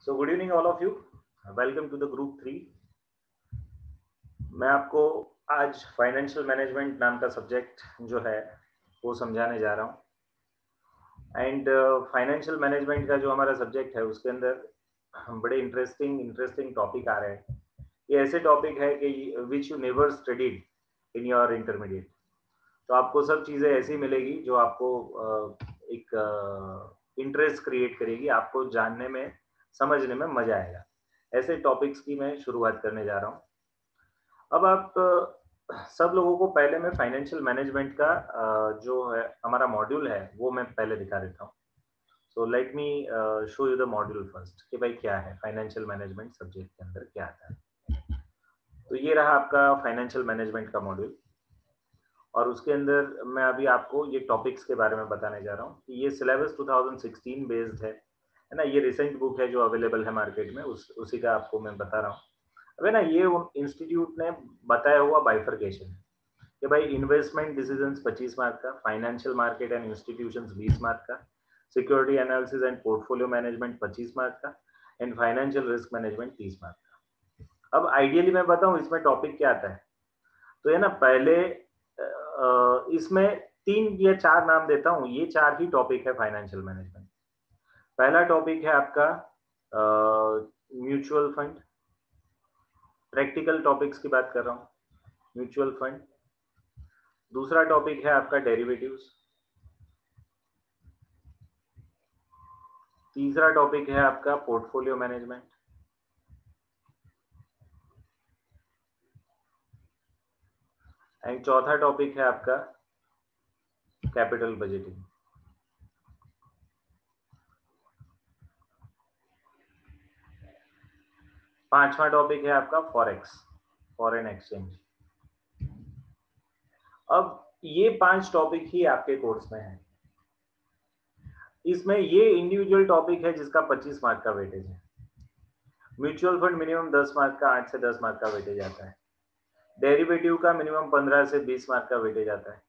So good evening all of you, welcome to the group 3। मैं आपको आज financial management नाम का सब्जेक्ट जो है वो समझाने जा रहा हूँ। एंड फाइनेंशियल मैनेजमेंट का जो हमारा सब्जेक्ट है उसके अंदर बड़े इंटरेस्टिंग टॉपिक आ रहे हैं। ये ऐसे टॉपिक है कि which you never studied in your intermediate. तो आपको सब चीज़ें ऐसी मिलेगी जो आपको एक इंटरेस्ट क्रिएट करेगी, आपको जानने में समझने में मजा आएगा। ऐसे टॉपिक्स की मैं शुरुआत करने जा रहा हूँ। अब आप सब लोगों को पहले मैं फाइनेंशियल मैनेजमेंट का जो है हमारा मॉड्यूल है वो मैं पहले दिखा देता हूँ। So let me show you the module first कि भाई क्या है फाइनेंशियल मैनेजमेंट सब्जेक्ट के अंदर क्या आता है। तो ये रहा आपका फाइनेंशियल मैनेजमेंट का मॉड्यूल, और उसके अंदर मैं अभी आपको ये टॉपिक्स के बारे में बताने जा रहा हूँ कि ये सिलेबस 2016 बेस्ड है ना। ये रिसेंट बुक है जो अवेलेबल है मार्केट में, उसी का आपको मैं बता रहा हूँ। अब है ना, ये इंस्टीट्यूट ने बताया हुआ बाइफरकेशन कि भाई इन्वेस्टमेंट डिसीजंस 25 मार्क का, financial market and institutions 20 mark का, security analysis and portfolio management 25 mark का, and financial risk management 30 mark का। अब आइडियली मैं बताऊं इसमें टॉपिक क्या आता है, तो है ना, पहले इसमें 3 या 4 नाम देता हूं। ये 4 ही टॉपिक है फाइनेंशियल मैनेजमेंट। पहला टॉपिक है आपका म्यूचुअल फंड, प्रैक्टिकल टॉपिक्स की बात कर रहा हूँ, म्यूचुअल फंड। दूसरा टॉपिक है आपका डेरिवेटिव्स। तीसरा टॉपिक है आपका पोर्टफोलियो मैनेजमेंट। एंड चौथा टॉपिक है आपका कैपिटल बजटिंग। पांचवा टॉपिक है आपका फॉरेक्स, फॉरेन एक्सचेंज। अब ये 5 टॉपिक ही आपके कोर्स में है। इसमें ये इंडिविजुअल टॉपिक है जिसका 25 मार्क का वेटेज है। म्यूचुअल फंड मिनिमम 10 मार्क का, 8 से 10 मार्क का वेटेज आता है। डेरिवेटिव का मिनिमम 15 से 20 मार्क का वेटेज आता है।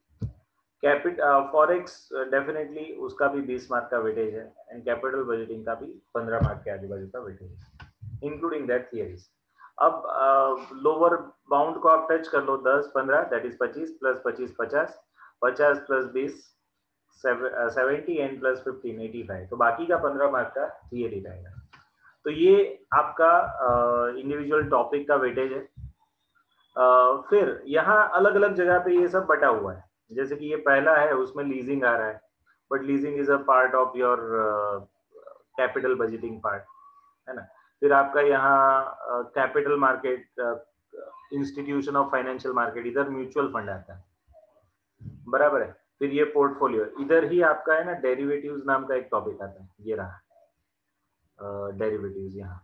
फॉरेक्स डेफिनेटली उसका भी 20 मार्क का वेटेज है। एंड कैपिटल बजटिंग का भी 15 मार्क के आजू बाजू का वेटेज है, इंक्लूडिंग दैट थियरीज। अब लोअर बाउंड को आप टच कर लो, 10 15 that is 25 plus 25 50, 50 plus 20 70 and plus 15 85। तो बाकी का 15 मार्क का थियरी रहेगा। तो ये आपका इंडिविजुअल टॉपिक का वेटेज है। फिर यहाँ अलग अलग जगह पे ये सब बटा हुआ है। जैसे कि ये पहला है, उसमें लीजिंग आ रहा है, but leasing is a part of your capital budgeting part, है ना। फिर आपका यहाँ capital market, institution of financial market, इधर म्यूचुअल फंड आता है, बराबर है। फिर ये पोर्टफोलियो, इधर ही आपका है ना डेरिवेटिव्स नाम का एक टॉपिक आता है, ये रहा डेरिवेटिव्स यहाँ।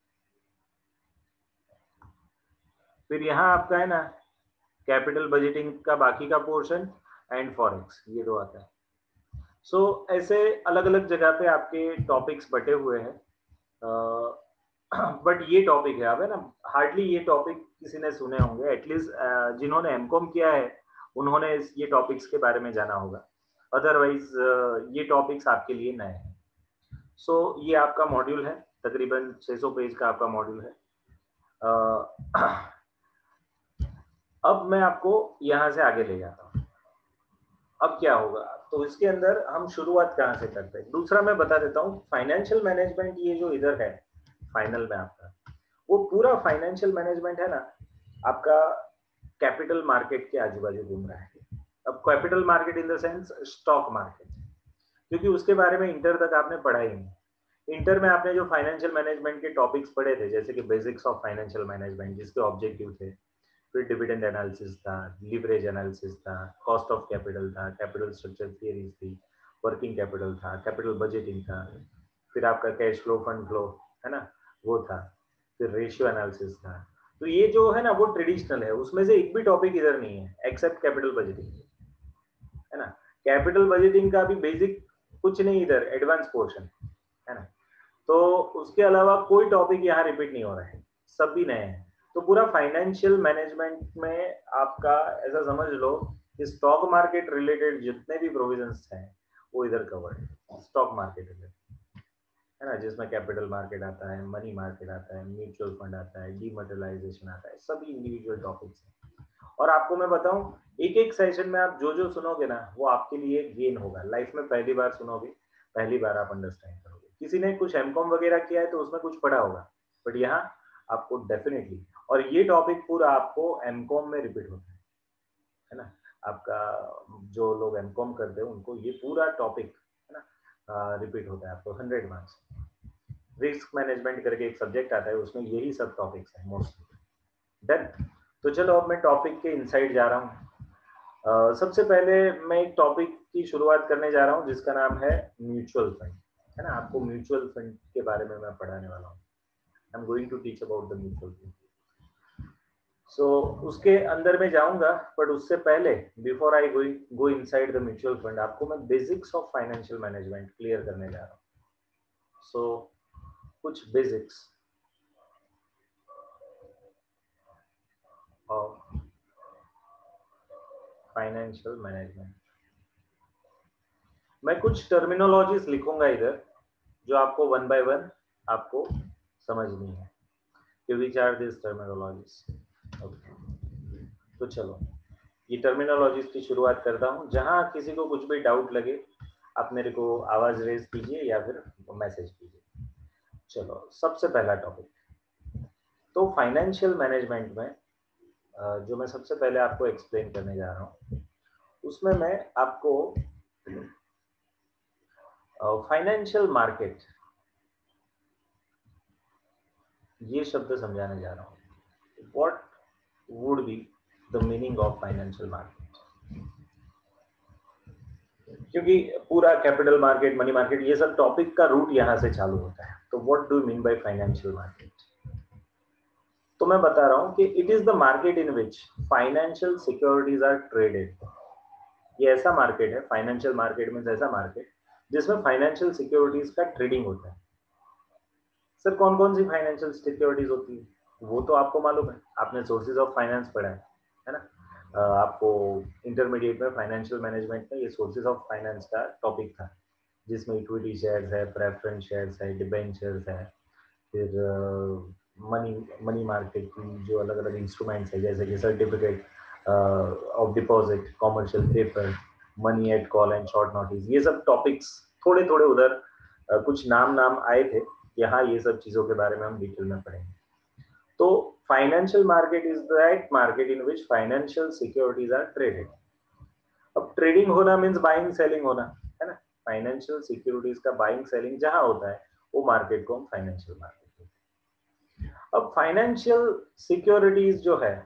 फिर यहाँ आपका है ना कैपिटल बजटिंग का बाकी का पोर्शन एंड फॉरेक्स, ये दो आता है। सो ऐसे अलग अलग जगह पे आपके टॉपिक्स बटे हुए हैं। बट ये टॉपिक है, अब है ना, हार्डली ये टॉपिक किसी ने सुने होंगे, एटलीस्ट जिन्होंने एमकॉम किया है उन्होंने ये टॉपिक्स के बारे में जाना होगा। अदरवाइज ये टॉपिक्स आपके लिए नए हैं। सो ये आपका मॉड्यूल है, तकरीबन 600 पेज का आपका मॉड्यूल है। अब मैं आपको यहाँ से आगे ले जाता हूँ। अब क्या होगा, तो इसके अंदर हम शुरुआत कहाँ से करते हैं। दूसरा मैं बता देता हूँ, फाइनेंशियल मैनेजमेंट ये जो इधर है फाइनल में आपका, वो पूरा फाइनेंशियल मैनेजमेंट है ना आपका कैपिटल मार्केट के आजू बाजू घूम रहा है। अब capital market in the sense stock market, क्योंकि उसके बारे में इंटर तक आपने पढ़ा ही नहीं। इंटर में आपने जो फाइनेंशियल मैनेजमेंट के टॉपिक्स पढ़े थे, जैसे कि बेसिक्स ऑफ फाइनेंशियल मैनेजमेंट, जिसके ऑब्जेक्टिव थे, फिर डिविडेंड एनालिसिस था, लिवरेज एनालिसिस था, कॉस्ट ऑफ कैपिटल था, कैपिटल स्ट्रक्चर थियरीज थी, वर्किंग कैपिटल था, कैपिटल बजटिंग था, फिर आपका कैश फ्लो फंड फ्लो है ना वो था, फिर रेशियो एनालिसिस था। तो ये जो है ना वो ट्रेडिशनल है, उसमें से एक भी टॉपिक इधर नहीं है एक्सेप्ट कैपिटल बजटिंग, है ना। कैपिटल बजटिंग का भी बेसिक कुछ नहीं इधर, एडवांस पोर्शन है ना। तो उसके अलावा कोई टॉपिक यहाँ रिपीट नहीं हो रहा है, सब भी नए हैं। तो पूरा फाइनेंशियल मैनेजमेंट में आपका ऐसा समझ लो कि स्टॉक मार्केट रिलेटेड जितने भी प्रोविजंस हैं वो इधर कवर्ड है, स्टॉक मार्केट रिलेटेड। है ना, जिसमें कैपिटल मार्केट आता है, मनी मार्केट आता है, म्यूचुअल फंड आता है, डीमोनेटाइजेशन आता है, सभी इंडिविजुअल टॉपिक्स हैं। और आपको मैं बताऊं, एक एक सेशन में आप जो जो सुनोगे ना वो आपके लिए गेन होगा। लाइफ में पहली बार सुनोगे, पहली बार आप अंडरस्टैंड करोगे। किसी ने कुछ एमकॉम वगैरह किया है तो उसमें कुछ पढ़ा होगा, बट यहाँ आपको डेफिनेटली, और ये टॉपिक पूरा आपको एमकॉम में रिपीट होता है ना। आपका जो लोग एमकॉम करते हैं उनको ये पूरा टॉपिक है ना रिपीट होता है आपको 100 मार्क्स। रिस्क मैनेजमेंट करके एक सब्जेक्ट आता है, उसमें यही सब टॉपिक्स हैं मोस्टली। डन। तो चलो अब मैं टॉपिक के इनसाइड जा रहा हूँ। सबसे पहले मैं एक टॉपिक की शुरुआत करने जा रहा हूँ जिसका नाम है म्यूचुअल फंड, है ना। आपको म्यूचुअल फंड के बारे में मैं पढ़ाने वाला हूँ। I am going to teach about the mutual fund. So उसके अंदर में जाऊंगा, बट उससे पहले before I go inside the mutual fund, आपको मैं basics of financial management clear करने जा रहा हूँ। सो कुछ बेसिक्स ऑफ फाइनेंशियल मैनेजमेंट। मैं कुछ टर्मिनोलॉजीज लिखूंगा इधर जो आपको वन बाय वन आपको समझनी है कि which are this terminologies. Okay, तो चलो ये टर्मिनोलॉजीज की शुरुआत करता हूँ। जहां किसी को कुछ भी डाउट लगे आप मेरे को आवाज रेज कीजिए या फिर मैसेज कीजिए। चलो सबसे पहला टॉपिक, तो फाइनेंशियल मैनेजमेंट में जो मैं सबसे पहले आपको एक्सप्लेन करने जा रहा हूँ उसमें मैं आपको फाइनेंशियल मार्केट ये शब्द समझाने जा रहा हूँ। What would be the meaning of financial market, क्योंकि पूरा कैपिटल मार्केट, मनी मार्केट, ये सब टॉपिक का रूट यहाँ से चालू होता है। तो what do mean by financial market? तो मैं बता रहा हूँ कि it is the market in which financial securities are traded. ये ऐसा मार्केट है, फाइनेंशियल मार्केट में ऐसा मार्केट जिसमें फाइनेंशियल सिक्योरिटीज का ट्रेडिंग होता है। सर कौन कौन सी फाइनेंशियल सिक्योरिटीज होती है? वो तो आपको मालूम है, आपने सोर्सेज ऑफ फाइनेंस पढ़ा है ना। आपको इंटरमीडिएट में फाइनेंशियल मैनेजमेंट में ये सोर्सेज ऑफ फाइनेंस का टॉपिक था, जिसमें इक्विटी शेयर्स है, प्रेफरेंस शेयर्स है, डिबेंचर्स है, फिर मनी मनी मार्केट की जो अलग अलग इंस्ट्रूमेंट्स है जैसे कि certificate of deposit, commercial paper, money at call and short notice, ये सब टॉपिक्स थोड़े थोड़े उधर कुछ नाम नाम आए थे। यहाँ ये सब चीजों के बारे में हम डिटेल में पढ़ेंगे। तो financial market is that market in which financial securities are traded. अब ट्रेडिंग होना मीन्स बाइंग सेलिंग होना, है ना। फाइनेंशियल सिक्योरिटीज का बाइंग सेलिंग जहां होता है वो मार्केट को हम फाइनेंशियल मार्केट। अब फाइनेंशियल सिक्योरिटीज जो है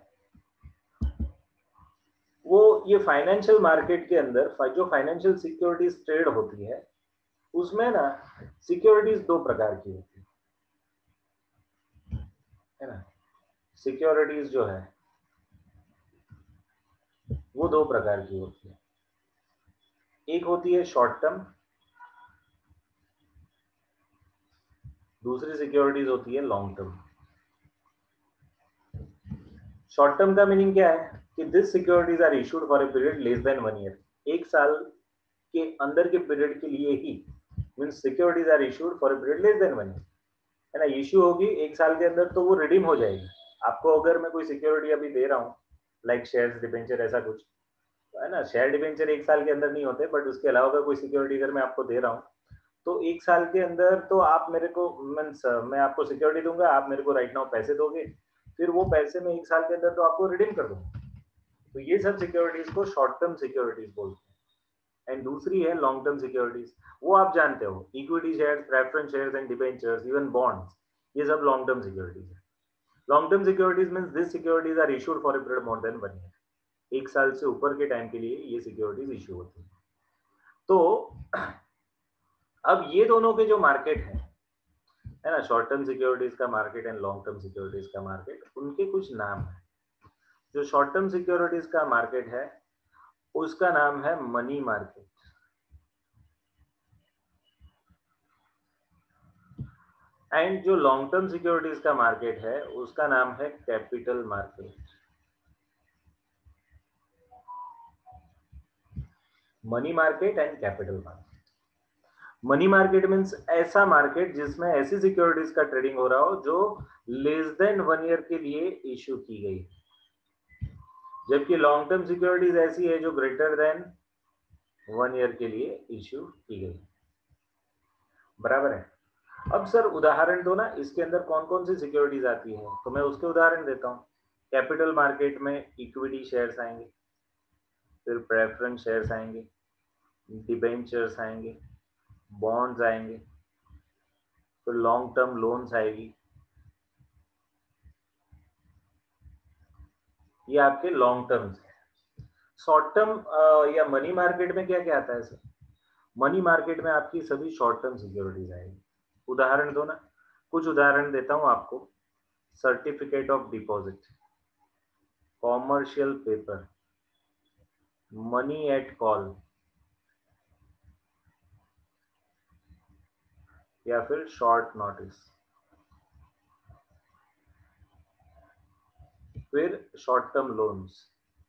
वो ये फाइनेंशियल मार्केट के अंदर जो फाइनेंशियल सिक्योरिटीज ट्रेड होती है उसमें ना सिक्योरिटीज दो प्रकार की होती है ना। सिक्योरिटीज जो है वो दो प्रकार की होती है। एक होती है शॉर्ट टर्म, दूसरी सिक्योरिटीज होती है लॉन्ग टर्म। शॉर्ट टर्म का मीनिंग क्या है कि this securities are issued for a period less than 1 year. एक साल के अंदर के पीरियड के लिए ही, means securities are issued for a period less than 1 year, है ना। इशू होगी एक साल के अंदर तो वो रिडीम हो जाएगी। आपको अगर मैं कोई सिक्योरिटी अभी दे रहा हूँ लाइक शेयर्स, डिबेंचर, ऐसा कुछ, है ना। शेयर डिबेंचर एक साल के अंदर नहीं होते, बट उसके अलावा कोई सिक्योरिटी अगर मैं आपको दे रहा हूँ तो एक साल के अंदर तो आप मेरे को, मीन्स मैं आपको सिक्योरिटी दूंगा, आप मेरे को राइट नाउ पैसे दोगे, फिर वो पैसे में एक साल के अंदर तो आपको रिडीम कर दूंगा। तो ये सब सिक्योरिटीज को शॉर्ट टर्म सिक्योरिटीज बोलते हैं। एंड दूसरी है लॉन्ग टर्म सिक्योरिटीज, वो आप जानते हो, equity shares, preference shares and debentures, even bonds, ये सब लॉन्ग टर्म सिक्योरिटीज है। Long term securities means this securities are issued for a period more than 1 year. एक साल से ऊपर के टाइम के लिए ये सिक्योरिटीज इशू होती है। तो अब ये दोनों के जो मार्केट है ना, शॉर्ट टर्म सिक्योरिटीज का market and long term securities का मार्केट, उनके कुछ नाम है। जो शॉर्ट टर्म सिक्योरिटीज का मार्केट है उसका नाम है मनी मार्केट, एंड जो लॉन्ग टर्म सिक्योरिटीज का मार्केट है उसका नाम है capital market. Money market and capital market. Money market means ऐसा मार्केट जिसमें ऐसी सिक्योरिटीज का ट्रेडिंग हो रहा हो जो लेस देन 1 ईयर के लिए इश्यू की गई, जबकि लॉन्ग टर्म सिक्योरिटीज ऐसी है जो ग्रेटर देन 1 ईयर के लिए इश्यू की गई। बराबर है। अब सर उदाहरण दो ना, इसके अंदर कौन कौन सी सिक्योरिटीज आती है, तो मैं उसके उदाहरण देता हूँ। कैपिटल मार्केट में इक्विटी शेयर्स आएंगे, फिर प्रेफरेंस शेयर्स आएंगे, डिबेंचर्स आएंगे, बॉन्ड्स आएंगे, फिर लॉन्ग टर्म लोन्स आएगी। ये आपके लॉन्ग टर्म्स है। शॉर्ट टर्म या मनी मार्केट में क्या क्या आता है सर? मनी मार्केट में आपकी सभी शॉर्ट टर्म सिक्योरिटीज आएगी। उदाहरण दो ना, कुछ उदाहरण देता हूं आपको। Certificate of deposit, commercial paper, money at call, या फिर शॉर्ट नोटिस, फिर शॉर्ट टर्म लोन्स।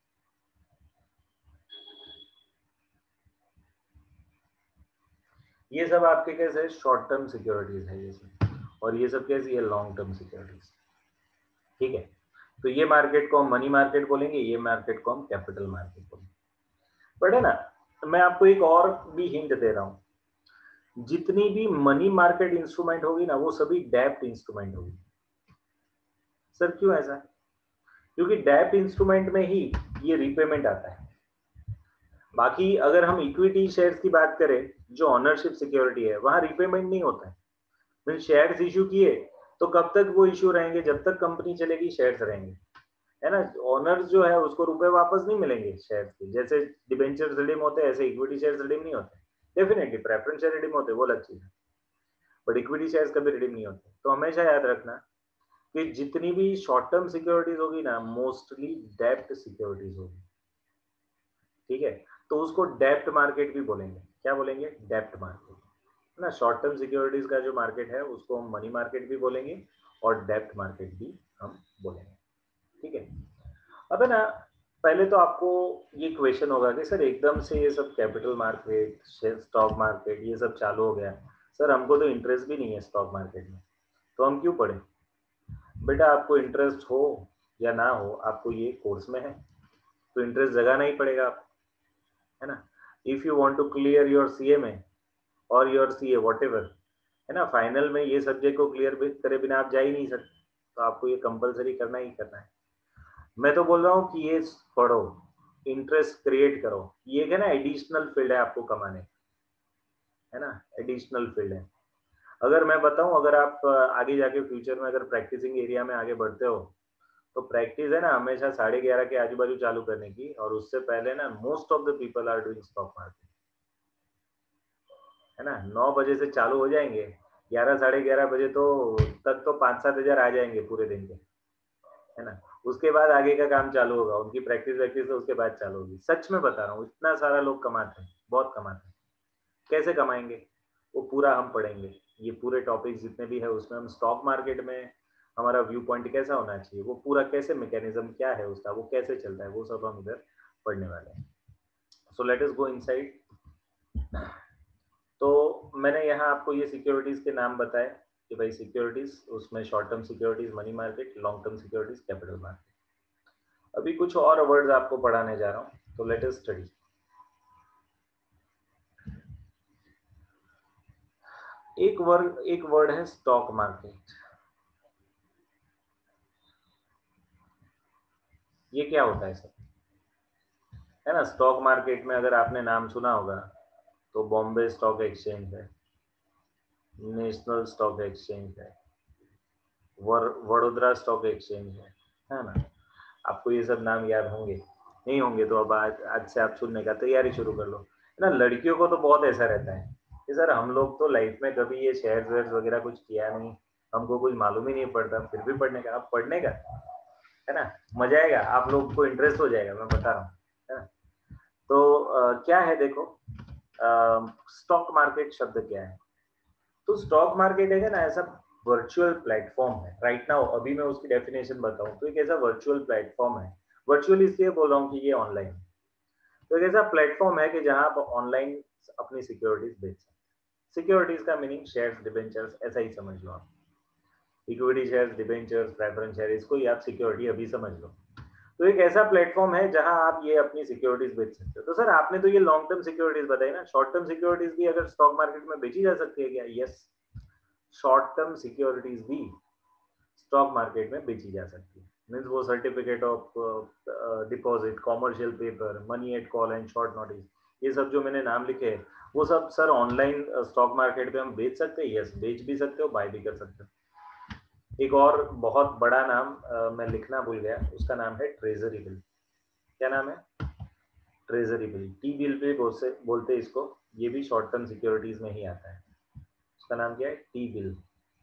ये सब आपके कैसे शॉर्ट टर्म सिक्योरिटीज है ये सब, और ये सब कैसी है लॉन्ग टर्म सिक्योरिटीज। ठीक है, तो ये मार्केट को हम मनी मार्केट बोलेंगे, ये मार्केट को हम कैपिटल मार्केट बोलेंगे। बट है ना, मैं आपको एक और भी हिंट दे रहा हूं, जितनी भी मनी मार्केट इंस्ट्रूमेंट होगी ना वो सभी डेब्ट इंस्ट्रूमेंट होगी। सर क्यों ऐसा? क्योंकि डेब्ट इंस्ट्रूमेंट में ही ये रीपेमेंट आता है। बाकी अगर हम इक्विटी शेयर्स की बात करें जो ऑनरशिप सिक्योरिटी है, वहां रीपेमेंट नहीं होता है। मीन शेयर्स इश्यू किए तो कब तक वो इश्यू रहेंगे, जब तक कंपनी चलेगी शेयर्स रहेंगे, है ना। ओनर जो है उसको रुपए वापस नहीं मिलेंगे शेयर्स के, जैसे डिबेंचर्स रिडीम होते हैं ऐसे इक्विटी शेयर्स रिडीम नहीं होते। डेफिनेटली प्रेफरेंस शेयर रिडीम होते हैं, वो अलग चीज है, बट इक्विटी शेयर्स कभी रिडीम नहीं होते। तो हमेशा याद रखना कि जितनी भी शॉर्ट टर्म सिक्योरिटीज होगी ना मोस्टली डेब्ट सिक्योरिटीज होगी। ठीक है, तो उसको डेब्ट मार्केट भी बोलेंगे। क्या बोलेंगे? डेब्ट मार्केट, है ना। शॉर्ट टर्म सिक्योरिटीज का जो मार्केट है उसको हम मनी मार्केट भी बोलेंगे और डेब्ट मार्केट भी हम बोलेंगे। ठीक है, अब है ना, पहले तो आपको ये क्वेश्चन होगा कि सर एकदम से ये सब कैपिटल मार्केट, स्टॉक मार्केट ये सब चालू हो गया, सर हमको तो इंटरेस्ट भी नहीं है स्टॉक मार्केट में, तो हम क्यों पढ़े? बेटा आपको इंटरेस्ट हो या ना हो, आपको ये कोर्स में है तो इंटरेस्ट जगाना ही पड़ेगा आपको, है ना। If you want to clear your CMA और योर सीए व्हाटएवर, है ना, फाइनल में ये सब्जेक्ट को क्लियर करे बिना आप जा ही नहीं सकते, तो आपको ये कंपलसरी करना ही करना है। मैं तो बोल रहा हूँ कि ये पढ़ो, इंटरेस्ट क्रिएट करो, ये है ना एडिशनल फील्ड है आपको कमाने, है ना, एडिशनल फील्ड है। अगर मैं बताऊं, अगर आप आगे जाके फ्यूचर में अगर प्रैक्टिसिंग एरिया में आगे बढ़ते हो तो प्रैक्टिस है ना हमेशा 11:30 के आजू बाजू चालू करने की, और उससे पहले ना most of the people are doing stock market, है ना। 9 बजे से चालू हो जाएंगे, 11 11:30 बजे तो तक तो 5-7 हजार आ जाएंगे पूरे दिन के, है ना। उसके बाद आगे का काम चालू होगा, उनकी प्रैक्टिस वैक्टिस तो उसके बाद चालू होगी। सच में बता रहा हूँ, इतना सारा लोग कमाते हैं, बहुत कमाते हैं। कैसे कमाएंगे वो पूरा हम पढ़ेंगे। ये पूरे टॉपिक जितने भी है उसमें हम स्टॉक मार्केट में हमारा व्यू पॉइंट कैसा होना चाहिए, वो पूरा कैसे मैकेनिज्म क्या है उसका, वो कैसे चलता है, वो सब हम इधर पढ़ने वाले हैं। So let us go inside. तो मैंने यहाँ आपको ये सिक्योरिटीज के नाम बताए कि भाई सिक्योरिटीज, उसमें short term securities money market, long term securities capital market. अभी कुछ और वर्ड्स आपको पढ़ाने जा रहा हूँ, तो लेट अस स्टडी। एक वर्ड है स्टॉक मार्केट। ये क्या होता है सर? है ना, स्टॉक मार्केट में अगर आपने नाम सुना होगा तो बॉम्बे स्टॉक एक्सचेंज है, नेशनल स्टॉक एक्सचेंज है, वडोदरा स्टॉक एक्सचेंज है ना। आपको ये सब नाम याद होंगे, नहीं होंगे तो अब आज से आप सुनने का तैयारी शुरू कर लो, है ना। लड़कियों को तो बहुत ऐसा रहता है कि सर हम लोग तो लाइफ में कभी ये शेयर वेयर वगैरह कुछ किया नहीं, हमको कुछ मालूम ही नहीं पड़ता, फिर भी पढ़ने का। अब पढ़ने का, है ना, मजा आएगा, आप लोग को इंटरेस्ट हो जाएगा, मैं बता रहा हूँ, है ना। तो क्या है देखो, स्टॉक मार्केट शब्द क्या है? तो स्टॉक मार्केट है ना ऐसा वर्चुअल प्लेटफॉर्म है। राइट नाउ अभी मैं उसकी डेफिनेशन बताऊं तो एक ऐसा वर्चुअल प्लेटफॉर्म है। वर्चुअल इसलिए बोल रहा हूँ कि ये ऑनलाइन है। तो एक ऐसा प्लेटफॉर्म है कि जहां आप ऑनलाइन अपनी सिक्योरिटीज बेच सकते हैं। सिक्योरिटीज का मीनिंग शेयर्स, डिबेंचर्स, ऐसा ही समझ लो आप। Equity shares, debentures, preference share, इसको ही आप सिक्योरिटी अभी समझ लो। तो एक ऐसा प्लेटफॉर्म है जहां आप ये अपनी सिक्योरिटीज बेच सकते हो। तो सर आपने तो ये लॉन्ग टर्म सिक्योरिटीज बताई ना, शॉर्ट टर्म सिक्योरिटीज भी अगर स्टॉक मार्केट में बेची जा सकती है क्या? यस, शॉर्ट टर्म सिक्योरिटीज भी स्टॉक मार्केट में बेची जा सकती है। मीन्स वो certificate of deposit, commercial paper, money at call and short notice, ये सब जो मैंने नाम लिखे हैं वो सब सर ऑनलाइन स्टॉक मार्केट पे हम बेच सकते हैं। यस, बेच भी सकते हो, बाय भी कर सकते हो। एक और बहुत बड़ा नाम मैं लिखना भूल गया, उसका नाम है ट्रेजरी बिल। क्या नाम है? ट्रेजरी बिल, टी बिल भी बोलते इसको, ये भी शॉर्ट टर्म सिक्योरिटीज में ही आता है। उसका नाम क्या है? टी बिल,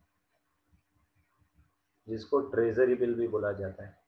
जिसको ट्रेजरी बिल भी बोला जाता है।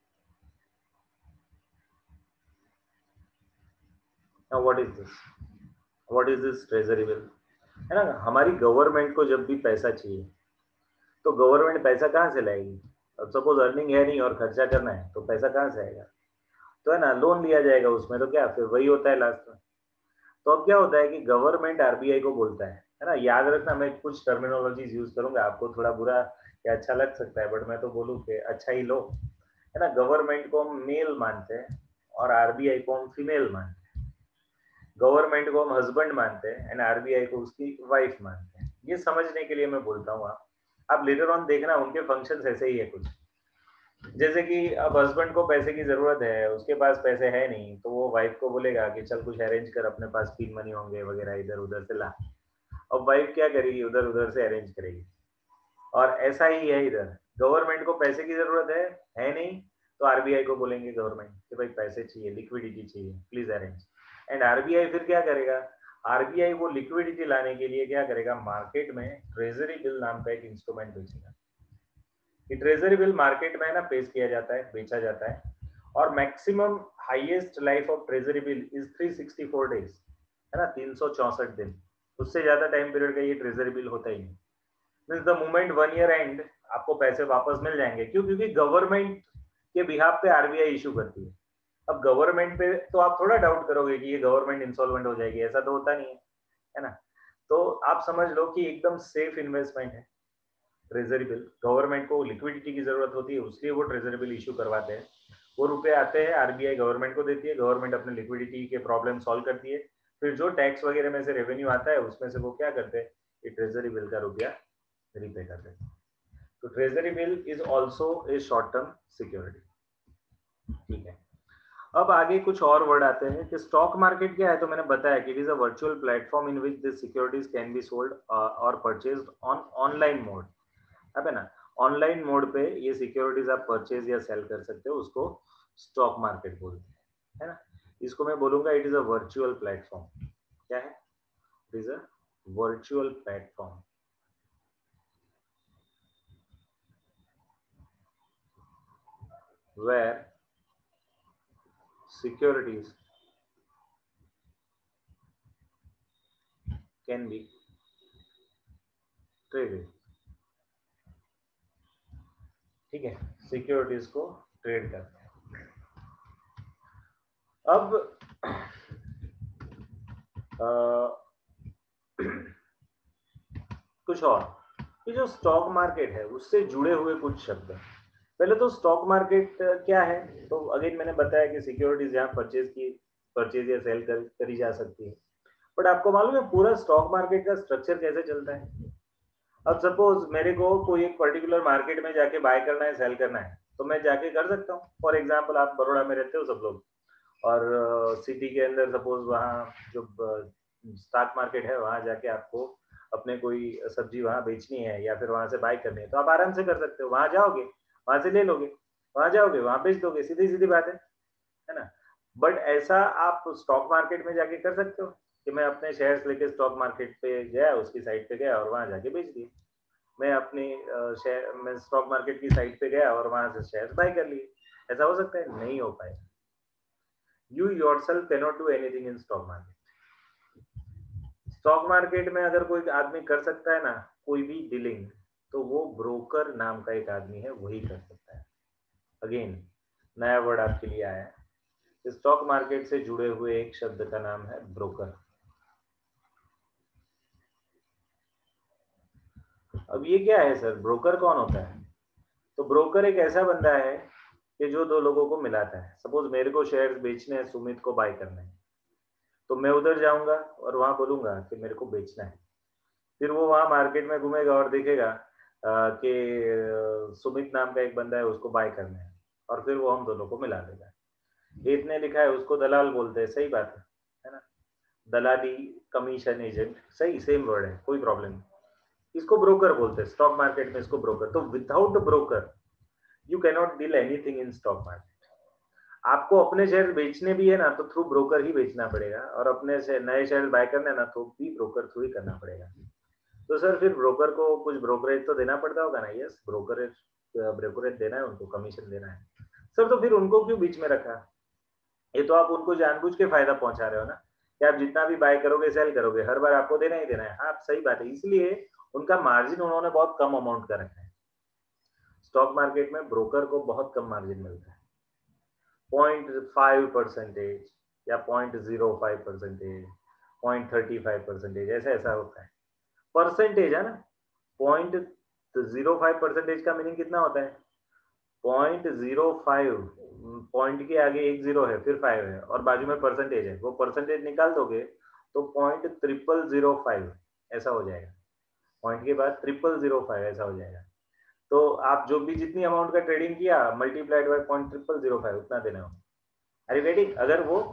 Now what is this? What is this treasury bill? है ना, हमारी गवर्नमेंट को जब भी पैसा चाहिए तो गवर्नमेंट पैसा कहाँ से लाएगी? अब सपोज अर्निंग है नहीं और खर्चा करना है तो पैसा कहाँ से आएगा? तो है ना, लोन लिया जाएगा उसमें, तो क्या फिर वही होता है लास्ट में। तो अब क्या होता है कि गवर्नमेंट आरबीआई को बोलता है ना, याद रखना मैं कुछ टर्मिनोलॉजीज यूज करूंगा, आपको थोड़ा बुरा या अच्छा लग सकता है, बट मैं तो बोलूँ कि अच्छा ही लो। है ना, गवर्नमेंट को हम मेल मानते हैं और आरबीआई को हम फीमेल मानते हैं। गवर्नमेंट को हम हस्बैंड मानते हैं एंड आरबीआई को उसकी वाइफ मानते हैं। ये समझने के लिए मैं बोलता हूँ, आप लेटर ऑन देखना उनके फंक्शंस ऐसे ही है कुछ। जैसे कि अब हस्बैंड को पैसे की जरूरत है, उसके पास पैसे है नहीं, तो वो वाइफ को बोलेगा कि चल कुछ अरेंज कर, अपने पास पीन मनी होंगे वगैरह, इधर उधर से ला। अब वाइफ क्या करेगी? उधर उधर से अरेंज करेगी। और ऐसा ही है इधर, गवर्नमेंट को पैसे की जरूरत है नहीं, तो आरबीआई को बोलेंगे गवर्नमेंट कि भाई पैसे चाहिए, लिक्विडिटी चाहिए, प्लीज अरेंज। एंड आरबीआई फिर क्या करेगा? आरबीआई वो लिक्विडिटी लाने के लिए क्या करेगा? मार्केट में ट्रेजरी बिल नाम का एक इंस्ट्रूमेंट बेचेगा। कि ट्रेजरी बिल मार्केट में है ना पेश किया जाता है, बेचा जाता है, और maximum highest life of treasury bill is 364 days, है ना, 364 दिन। उससे ज्यादा टाइम पीरियड का ये ट्रेजरी बिल होता ही नहीं। Means the moment 1 year end आपको पैसे वापस मिल जाएंगे। क्यों? क्योंकि गवर्नमेंट के बिहाफ पे आरबीआई इशू करती है। अब गवर्नमेंट पे तो आप थोड़ा डाउट करोगे कि ये गवर्नमेंट इंसॉल्वेंट हो जाएगी, ऐसा तो होता नहीं है ना। तो आप समझ लो कि एकदम सेफ इन्वेस्टमेंट है ट्रेजरी बिल। गवर्नमेंट को लिक्विडिटी की जरूरत होती है, उसलिए वो ट्रेजरी बिल इशू करवाते हैं। वो रुपए आते हैं, आरबीआई गवर्नमेंट को देती है, गवर्नमेंट अपने लिक्विडिटी के प्रॉब्लम सॉल्व करती है। फिर जो टैक्स वगैरह में से रेवेन्यू आता है उसमें से वो क्या करते हैं? ये ट्रेजरी बिल का रुपया रिपे कर देते हैं। तो treasury bill is also a short term security. ठीक है, अब आगे कुछ और वर्ड आते हैं कि स्टॉक मार्केट क्या है। तो मैंने बताया कि it is a virtual platform in which this securities can be sold और परचेज्ड ऑन ऑनलाइन मोड। अब है ना, ऑनलाइन मोड पे ये सिक्योरिटीज आप परचेज या सेल कर सकते हो, उसको स्टॉक मार्केट बोलते हैं, है ना। इसको मैं बोलूंगा it is a virtual platform. क्या है? It is a virtual platform where securities can be traded। ठीक है, सिक्योरिटीज को ट्रेड करते हैं। अब कुछ और, ये जो स्टॉक मार्केट है उससे जुड़े हुए कुछ शब्द हैं। पहले तो स्टॉक मार्केट क्या है? तो अगेन मैंने बताया कि सिक्योरिटीज यहाँ परचेज या सेल करी जा सकती है। बट आपको मालूम है पूरा स्टॉक मार्केट का स्ट्रक्चर कैसे चलता है? अब सपोज मेरे को कोई एक पर्टिकुलर मार्केट में जाके बाय करना है, सेल करना है, तो मैं जाके कर सकता हूँ। फॉर एग्जाम्पल आप बड़ौदा में रहते हो सब लोग, और सिटी के अंदर सपोज वहाँ जो स्टॉक मार्केट है वहाँ जाके आपको अपने कोई सब्जी वहाँ बेचनी है या फिर वहाँ से बाय करनी है, तो आप आराम से कर सकते हो। वहाँ जाओगे, वहाँ से ले लोगे, वहाँ जाओगे, वहाँ बेच दोगे, सीधी सीधी बात है ना। बट ऐसा आप स्टॉक मार्केट में जाके कर सकते हो कि मैं अपने शेयर्स लेके स्टॉक मार्केट पे गया, उसकी साइट पे गया और वहाँ जाके बेच दिए। मैं अपनी शेयर मैं स्टॉक मार्केट की साइट पे गया और वहां से शेयर बाय कर लिए। ऐसा हो सकता है? नहीं हो पाएगा। You yourself can not do anything in stock market. Stock market में अगर कोई आदमी कर सकता है ना कोई भी डीलिंग, तो वो ब्रोकर नाम का एक आदमी है, वही कर सकता है। अगेन नया वर्ड आपके लिए आया है, स्टॉक मार्केट से जुड़े हुए एक शब्द का नाम है ब्रोकर। अब ये क्या है सर, ब्रोकर कौन होता है? तो ब्रोकर एक ऐसा बंदा है कि जो दो लोगों को मिलाता है। सपोज मेरे को शेयर्स बेचने हैं, सुमित को बाय करना है, तो मैं उधर जाऊंगा और वहां बोलूंगा कि मेरे को बेचना है। फिर वो वहां मार्केट में घूमेगा और देखेगा कि सुमित नाम का एक बंदा है, उसको बाय करना है, और फिर वो हम दोनों को मिला देगा। इतने लिखा है, उसको दलाल बोलते हैं, सही बात है ना? दलाली, कमीशन एजेंट, सही सेम वर्ड है, कोई प्रॉब्लम नहीं। इसको ब्रोकर बोलते हैं स्टॉक मार्केट में, इसको ब्रोकर। तो without broker you cannot deal anything in stock market. आपको अपने शेयर बेचने भी है ना, तो थ्रू ब्रोकर ही बेचना पड़ेगा, और अपने से नए शेयर बाय करने हैं ना, तो भी ब्रोकर थ्रू ही करना पड़ेगा। तो सर फिर ब्रोकर को कुछ ब्रोकरेज तो देना पड़ता होगा ना? यस, ब्रोकरेज, ब्रोकरेज देना है उनको, कमीशन देना है। सर तो फिर उनको क्यों बीच में रखा? ये तो आप उनको जानबूझ के फायदा पहुंचा रहे हो ना, कि आप जितना भी बाय करोगे सेल करोगे, हर बार आपको देना ही देना है। हाँ सही बात है, इसलिए उनका मार्जिन उन्होंने बहुत कम अमाउंट का रखा है। स्टॉक मार्केट में ब्रोकर को बहुत कम मार्जिन मिलता है, 0.5% या 0.05%, 0.35%, ऐसा ऐसा होता है। परसेंटेज है ना, 0.05% का मीनिंग कितना होता है? 0.05, पॉइंट के आगे एक जीरो है, फिर 5 है, और बाजू में परसेंटेज है। वो परसेंटेज निकाल दोगे तो 0.0005 ऐसा हो जाएगा। पॉइंट के बाद 0005 ऐसा हो जाएगा। तो आप जो भी जितनी अमाउंट का ट्रेडिंग किया, मल्टीप्लाइड बाय 0.0005 उतना देना हो। अरे रेडी, अगर वो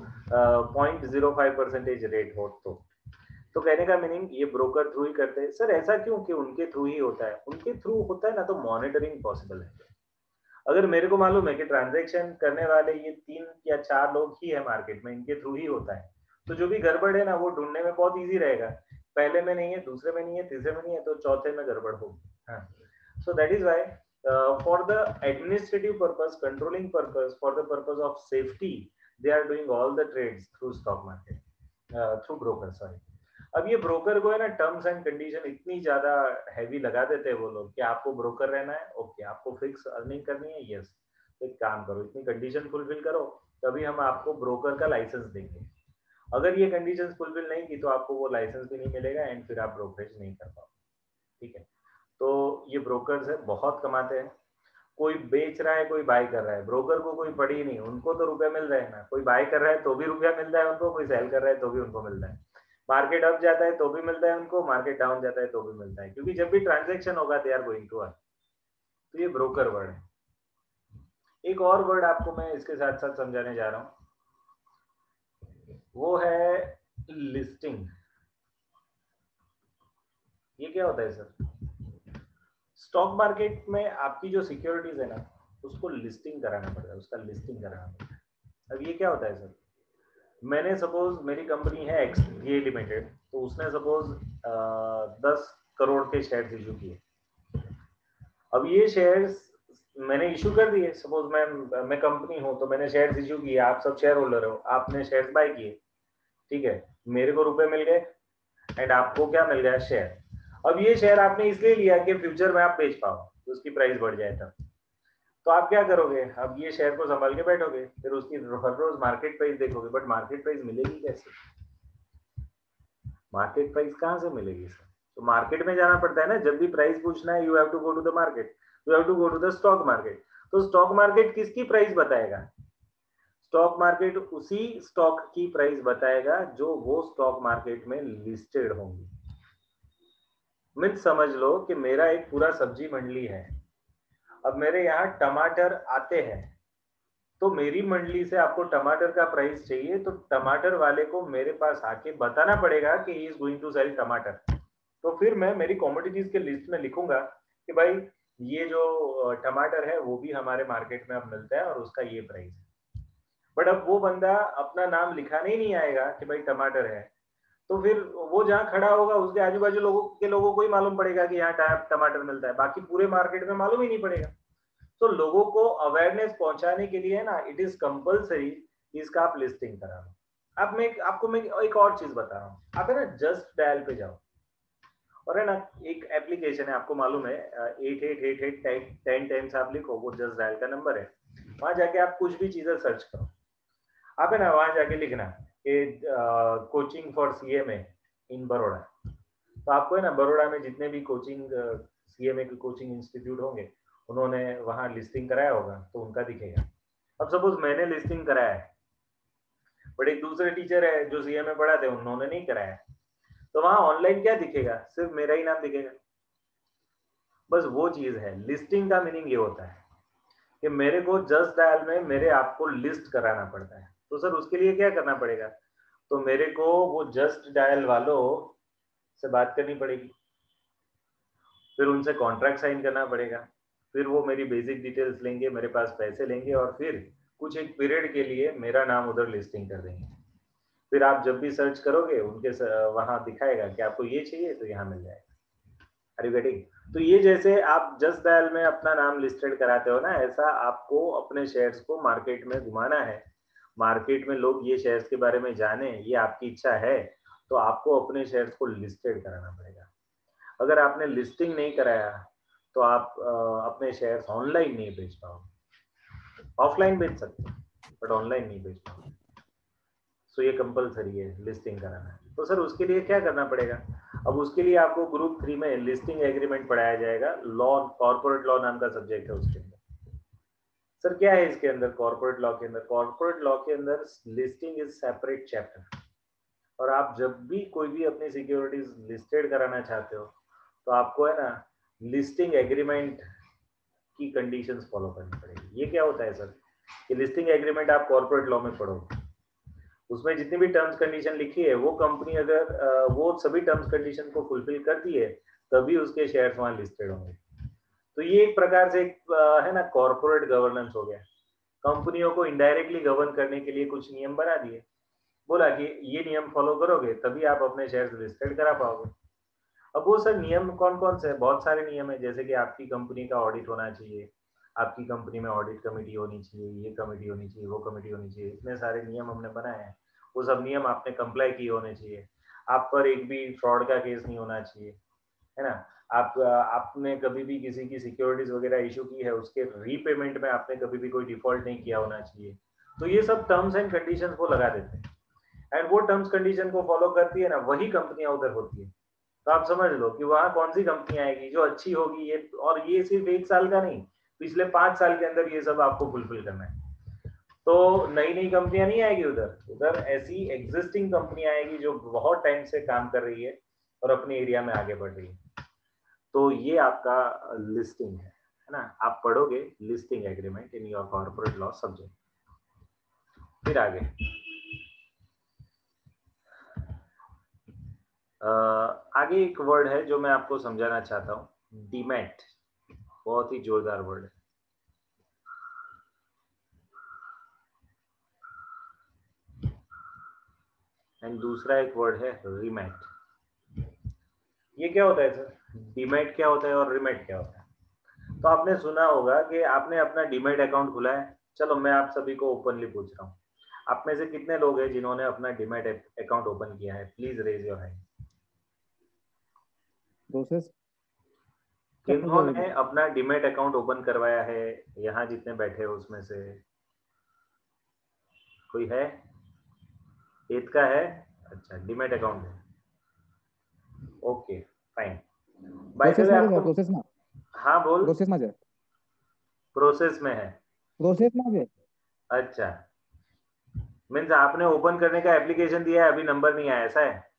0.05% रेट हो तो कहने का मीनिंग ये ब्रोकर थ्रू ही करते हैं। सर ऐसा क्यों कि उनके थ्रू ही होता है? उनके थ्रू होता है ना, तो मॉनिटरिंग पॉसिबल है। अगर मेरे को मालूम है कि ट्रांजैक्शन करने वाले ये 3 या 4 लोग ही है मार्केट में, इनके थ्रू ही होता है, तो जो भी गड़बड़ है ना, वो ढूंढने में बहुत इजी रहेगा। पहले में नहीं है, दूसरे में नहीं है, तीसरे में नहीं है, तो चौथे में गड़बड़ होगी। हाँ, so that is why for the administrative purpose, controlling purpose, for the purpose of safety, they are doing all the trades through stock market, through broker, sorry। अब ये ब्रोकर को है ना, टर्म्स एंड कंडीशन इतनी ज्यादा heavy लगा देते हैं वो लोग कि आपको ब्रोकर रहना है, ओके, आपको फिक्स अर्निंग करनी है, यस, तो एक काम करो, इतनी कंडीशन फुलफिल करो, तभी हम आपको ब्रोकर का लाइसेंस देंगे। अगर ये कंडीशंस फुलफिल नहीं की तो आपको वो लाइसेंस भी नहीं मिलेगा, एंड फिर आप ब्रोकरेज नहीं कर पाओगे। ठीक है, तो ये ब्रोकर्स है, बहुत कमाते हैं। कोई बेच रहा है, कोई बाय कर रहा है, ब्रोकर को कोई पड़ी नहीं, उनको तो रुपया मिल रहे हैं ना। कोई बाय कर रहा है तो भी रुपया मिल रहा है उनको, कोई सेल कर रहा है तो भी उनको मिल रहा है। मार्केट अप जाता है तो भी मिलता है उनको, मार्केट डाउन जाता है तो भी मिलता है, क्योंकि जब भी ट्रांजैक्शन होगा they are going to earn. तो ये ब्रोकर वर्ड है। एक और वर्ड आपको मैं इसके साथ साथ समझाने जा रहा हूँ, वो है लिस्टिंग। ये क्या होता है सर? स्टॉक मार्केट में आपकी जो सिक्योरिटीज है ना, उसको लिस्टिंग कराना पड़ता है, उसका लिस्टिंग कराना पड़ता है। अब ये क्या होता है सर? मैंने सपोज, मेरी कंपनी है XVA लिमिटेड, तो उसने सपोज 10 करोड़ के शेयर्स इशू किए। अब ये शेयर्स मैंने इशू कर दिए, सपोज मैं कंपनी हूं, तो मैंने शेयर्स इशू किए, आप सब शेयर होल्डर हो, आपने शेयर्स बाय किए, ठीक है, मेरे को रुपए मिल गए, एंड आपको क्या मिल गया? शेयर। अब ये शेयर आपने इसलिए लिया कि फ्यूचर में आप बेच पाओ, तो उसकी प्राइस बढ़ जाए तब। तो आप क्या करोगे? अब ये शेयर को संभाल के बैठोगे, फिर उसकी हर रोज मार्केट प्राइस देखोगे, बट मार्केट प्राइस मिलेगी कैसे? मार्केट प्राइस कहाँ से मिलेगी सर? तो मार्केट में जाना पड़ता है ना, जब भी प्राइस पूछना है, you have to go to the market, you have to go to the stock market. तो स्टॉक मार्केट किसकी प्राइस बताएगा? स्टॉक मार्केट उसी स्टॉक की प्राइस बताएगा जो वो स्टॉक मार्केट में लिस्टेड होंगी। मित समझ लो कि मेरा एक पूरा सब्जी मंडली है, अब मेरे यहाँ टमाटर आते हैं, तो मेरी मंडली से आपको टमाटर का प्राइस चाहिए, तो टमाटर वाले को मेरे पास आके बताना पड़ेगा कि he is going to sell टमाटर। तो फिर मैं मेरी कमोडिटीज के लिस्ट में लिखूंगा कि भाई ये जो टमाटर है वो भी हमारे मार्केट में अब मिलता है और उसका ये प्राइस है। बट अब वो बंदा अपना नाम लिखाने ही नहीं आएगा कि भाई टमाटर है, तो फिर वो जहाँ खड़ा होगा उसके आजू बाजू लोगों को ही मालूम पड़ेगा कि यहाँ टमाटर मिलता है, बाकी पूरे मार्केट में मालूम ही नहीं पड़ेगा। तो लोगों को अवेयरनेस पहुंचाने के लिए ना, इट इज कंपलसरी इसका आप लिस्टिंग करा लो। अब मैं एक और चीज बता रहा हूँ, आप है ना जस्ट डायल पे जाओ, और है ना एक एप्लीकेशन है, आपको मालूम है 8888 10 टाइम्स आप लिखो, वो जस्ट डायल का नंबर है। वहां जाके आप कुछ भी चीजें सर्च करो, आप है ना वहां जाके लिखना कि coaching for CMA in Baroda. तो आपको है ना बड़ौदा में जितने भी कोचिंग सीएमए के कोचिंग इंस्टीट्यूट होंगे, उन्होंने वहां लिस्टिंग कराया होगा तो उनका दिखेगा। अब सपोज मैंने लिस्टिंग कराया है, बट एक दूसरे टीचर है जो सीएमए पढ़ाते हैं, उन्होंने नहीं कराया, तो वहां ऑनलाइन क्या दिखेगा, सिर्फ मेरा ही नाम दिखेगा। बस वो चीज है, लिस्टिंग का मीनिंग ये होता है कि मेरे को जस्ट डायल में मेरे आप को लिस्ट कराना पड़ता है। तो सर उसके लिए क्या करना पड़ेगा, तो मेरे को वो जस्ट डायल वालों से बात करनी पड़ेगी, फिर उनसे कॉन्ट्रैक्ट साइन करना पड़ेगा, फिर वो मेरी बेसिक डिटेल्स लेंगे, मेरे पास पैसे लेंगे और फिर कुछ एक पीरियड के लिए मेरा नाम उधर लिस्टिंग कर देंगे। फिर आप जब भी सर्च करोगे उनके वहां दिखाएगा कि आपको ये चाहिए तो यहाँ मिल जाएगा। Are you getting? तो ये जैसे आप जस्ट डायल में अपना नाम लिस्टेड कराते हो ना, ऐसा आपको अपने शेयर्स को मार्केट में घुमाना है, मार्केट में लोग ये शेयर्स के बारे में जाने, ये आपकी इच्छा है, तो आपको अपने शेयर्स को लिस्टेड कराना पड़ेगा। अगर आपने लिस्टिंग नहीं कराया तो आप अपने शेयर्स ऑनलाइन नहीं बेच पाओगे। ऑफलाइन बेच सकते हो बट ऑनलाइन नहीं बेच पाओगे। सो ये कंपलसरी है लिस्टिंग कराना। तो सर उसके लिए क्या करना पड़ेगा, अब उसके लिए आपको ग्रुप 3 में लिस्टिंग एग्रीमेंट पढ़ाया जाएगा, लॉ कॉर्पोरेट लॉ नाम का सब्जेक्ट है उसके अंदर। सर क्या है इसके अंदर, कॉर्पोरेट लॉ के अंदर, कॉर्पोरेट लॉ के अंदर लिस्टिंग इज सेपरेट चैप्टर, और आप जब भी कोई भी अपनी सिक्योरिटीज लिस्टेड कराना चाहते हो तो आपको है ना लिस्टिंग एग्रीमेंट की कंडीशंस फॉलो करनी पड़ेगी। ये क्या होता है सर, कि लिस्टिंग एग्रीमेंट आप कॉर्पोरेट लॉ में पढ़ोगे, उसमें जितनी भी टर्म्स कंडीशन लिखी है वो कंपनी अगर वो सभी टर्म्स कंडीशन को फुलफिल करती है तभी उसके शेयर्स वहां लिस्टेड होंगे। तो ये एक प्रकार से है ना कॉर्पोरेट गवर्नेंस हो गया। कंपनियों को इनडायरेक्टली गवर्न करने के लिए कुछ नियम बना दिए, बोला कि ये नियम फॉलो करोगे तभी आप अपने शेयर्स लिस्टेड करा पाओगे। अब वो सर नियम कौन कौन से हैं, बहुत सारे नियम है, जैसे कि आपकी कंपनी का ऑडिट होना चाहिए, आपकी कंपनी में ऑडिट कमेटी होनी चाहिए, ये कमेटी होनी चाहिए, वो कमेटी होनी चाहिए, इतने सारे नियम हमने बनाए हैं। वो सब नियम आपने कंप्लाई किए होने चाहिए, आप पर एक भी फ्रॉड का केस नहीं होना चाहिए, है ना। आपने कभी भी किसी की सिक्योरिटीज वगैरह इशू की है उसके रीपेमेंट में आपने कभी भी कोई डिफॉल्ट नहीं किया होना चाहिए। तो ये सब टर्म्स एंड कंडीशंस वो लगा देते हैं, एंड वो टर्म्स कंडीशन को फॉलो करती है ना वही कंपनियां उधर होती है। तो आप समझ लो कि वहां कौन सी कंपनी आएगी जो अच्छी होगी, ये और ये सिर्फ 1 साल का नहीं, पिछले 5 साल के अंदर ये सब आपको फुलफिल करना है। तो नई नई कंपनियां नहीं आएगी उधर, उधर ऐसी एग्जिस्टिंग कंपनी आएगी जो बहुत टाइम से काम कर रही है और अपने एरिया में आगे बढ़ रही है। तो ये आपका लिस्टिंग है ना, आप पढ़ोगे listing agreement in your corporate law subject. फिर आगे आगे एक वर्ड है जो मैं आपको समझाना चाहता हूँ, डीमैट। बहुत ही जोरदार वर्ड है। एंड दूसरा एक वर्ड है रिमैट। ये क्या होता है सर, डीमैट क्या होता है और रिमैट क्या होता है। तो आपने सुना होगा कि आपने अपना डीमैट अकाउंट खुला है। चलो मैं आप सभी को ओपनली पूछ रहा हूँ, आप में से कितने लोग हैं जिन्होंने अपना डीमैट अकाउंट ओपन किया है, please raise your hand. Process किन्होंने अपना डीमैट अकाउंट ओपन करवाया है, यहाँ जितने बैठे हो उसमें से कोई है? एट का है, अच्छा डीमैट अकाउंट है, okay fine. By the process way માં છે आपको, પ્રોસેસ માં हाँ बोल, પ્રોસેસ માં છે प्रोसेस में है, પ્રોસેસ માં છે अच्छा मीन्स आपने ओपन करने का एप्लीकेशन दिया है, अभी नंबर नहीं आया, ऐसा है?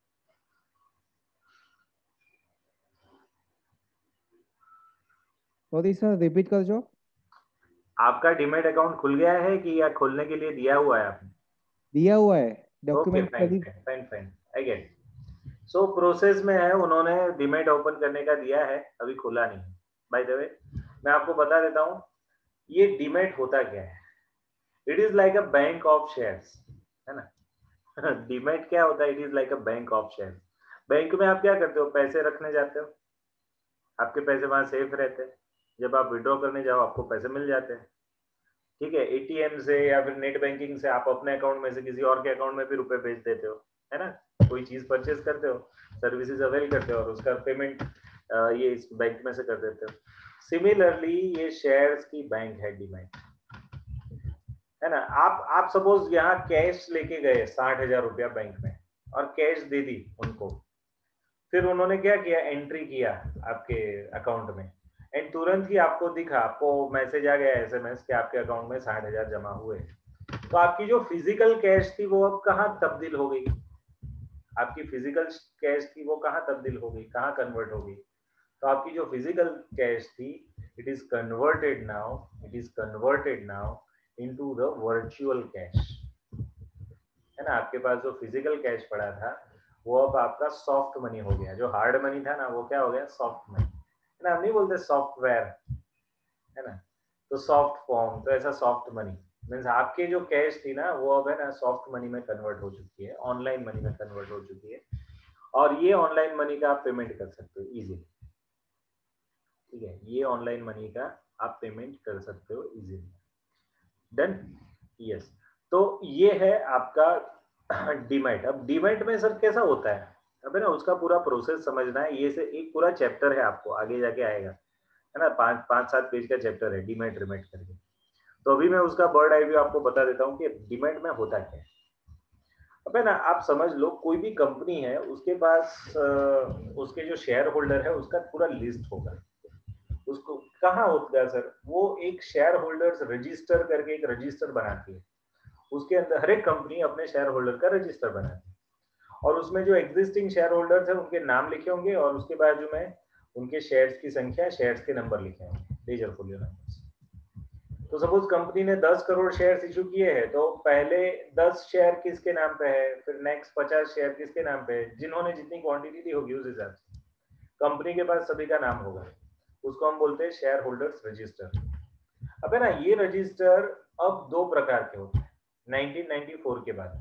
सॉरी सर रिपीट करजो आपका डीमैट अकाउंट खुल गया है कि या खोलने के लिए दिया हुआ है आपने? दिया हुआ है ओके डॉक्यूमेंट फाइन कभी fine fine fine, I get. So process में है, उन्होंने डीमैट ओपन करने का दिया है, अभी खुला नहीं। बाय द वे मैं आपको बता देता हूँ ये डीमैट होता क्या है। It is like a bank of shares, है ना। डीमैट क्या होता है, it is like a bank of shares. Bank में आप क्या करते हो, पैसे रखने जाते हो, आपके पैसे वहां सेफ रहते हैं, जब आप विड्रॉ करने जाओ आपको पैसे मिल जाते हैं, ठीक है। एटीएम से या फिर नेट बैंकिंग से आप अपने अकाउंट में से किसी और के अकाउंट में भी रुपए भेज देते हो, है ना। कोई चीज परचेज करते हो, सर्विसेज अवेल करते हो और उसका पेमेंट ये इस बैंक में से कर देते हो। सिमिलरली ये शेयर्स की बैंक है डीमैट, है ना। आप सपोज यहाँ कैश लेके गए 60,000 रुपया बैंक में और कैश दे दी उनको, फिर उन्होंने क्या किया, एंट्री किया आपके अकाउंट में, एंड तुरंत ही आपको दिखा, आपको मैसेज आ गया एसएमएस कि आपके अकाउंट में 60,000 जमा हुए। तो आपकी जो फिजिकल कैश थी वो अब कहाँ तब्दील हो गई, आपकी फिजिकल कैश थी वो कहाँ तब्दील हो गई, कहाँ कन्वर्ट हो गई। तो आपकी जो फिजिकल कैश थी, it is converted now, into the virtual cash, है ना। आपके पास जो फिजिकल कैश पड़ा था वो अब आपका सॉफ्ट मनी हो गया, जो हार्ड मनी था ना वो क्या हो गया, सॉफ्ट मनी, है ना। हम नहीं बोलते सॉफ्टवेयर, है ना, तो सॉफ्ट फॉर्म, तो ऐसा सॉफ्ट मनी मीन्स आपके जो कैश थी ना वो अब है ना सॉफ्ट मनी में कन्वर्ट हो चुकी है, ऑनलाइन मनी में कन्वर्ट हो चुकी है, और ये ऑनलाइन मनी का आप पेमेंट कर सकते हो इजीली, ठीक है, ये ऑनलाइन मनी का आप पेमेंट कर सकते हो इजीली। Done, yes. तो ये है आपका डीमैट। अब डीमैट में सर कैसा होता है, अब है ना उसका पूरा प्रोसेस समझना है, ये से एक पूरा चैप्टर है आपको आगे जाके आएगा, है ना, 5-7 पेज का चैप्टर है डीमैट रिमेट करके। तो अभी मैं उसका बर्ड आई व्यू आपको बता देता हूँ कि डीमैट में होता क्या है। अब है ना आप समझ लो, कोई भी कंपनी है उसके पास उसके जो शेयर होल्डर है उसका पूरा लिस्ट होगा। उसको कहाँ होता है सर, वो एक शेयर होल्डर्स रजिस्टर करके एक रजिस्टर बनाती है, उसके अंदर हर एक कंपनी अपने शेयर होल्डर का रजिस्टर बनाती है, और उसमें जो एग्जिस्टिंग शेयर होल्डर्स है उनके नाम लिखे होंगे, और उसके बाजू में उनके शेयर्स की संख्या, शेयर्स के नंबर लिखे होंगे, लेजर फोलियो नंबर्स। तो सपोज कंपनी ने 10 करोड़ शेयर्स इशू किए हैं, तो पहले 10 शेयर किसके नाम पे है, फिर नेक्स्ट 50 शेयर किसके नाम पे है, जिन्होंने जितनी क्वांटिटी दी होगी उस हिसाब से कंपनी के पास सभी का नाम होगा, उसको हम बोलते हैं शेयर होल्डर्स रजिस्टर। अब है ना ये रजिस्टर अब दो प्रकार के होते हैं 1994 के बाद।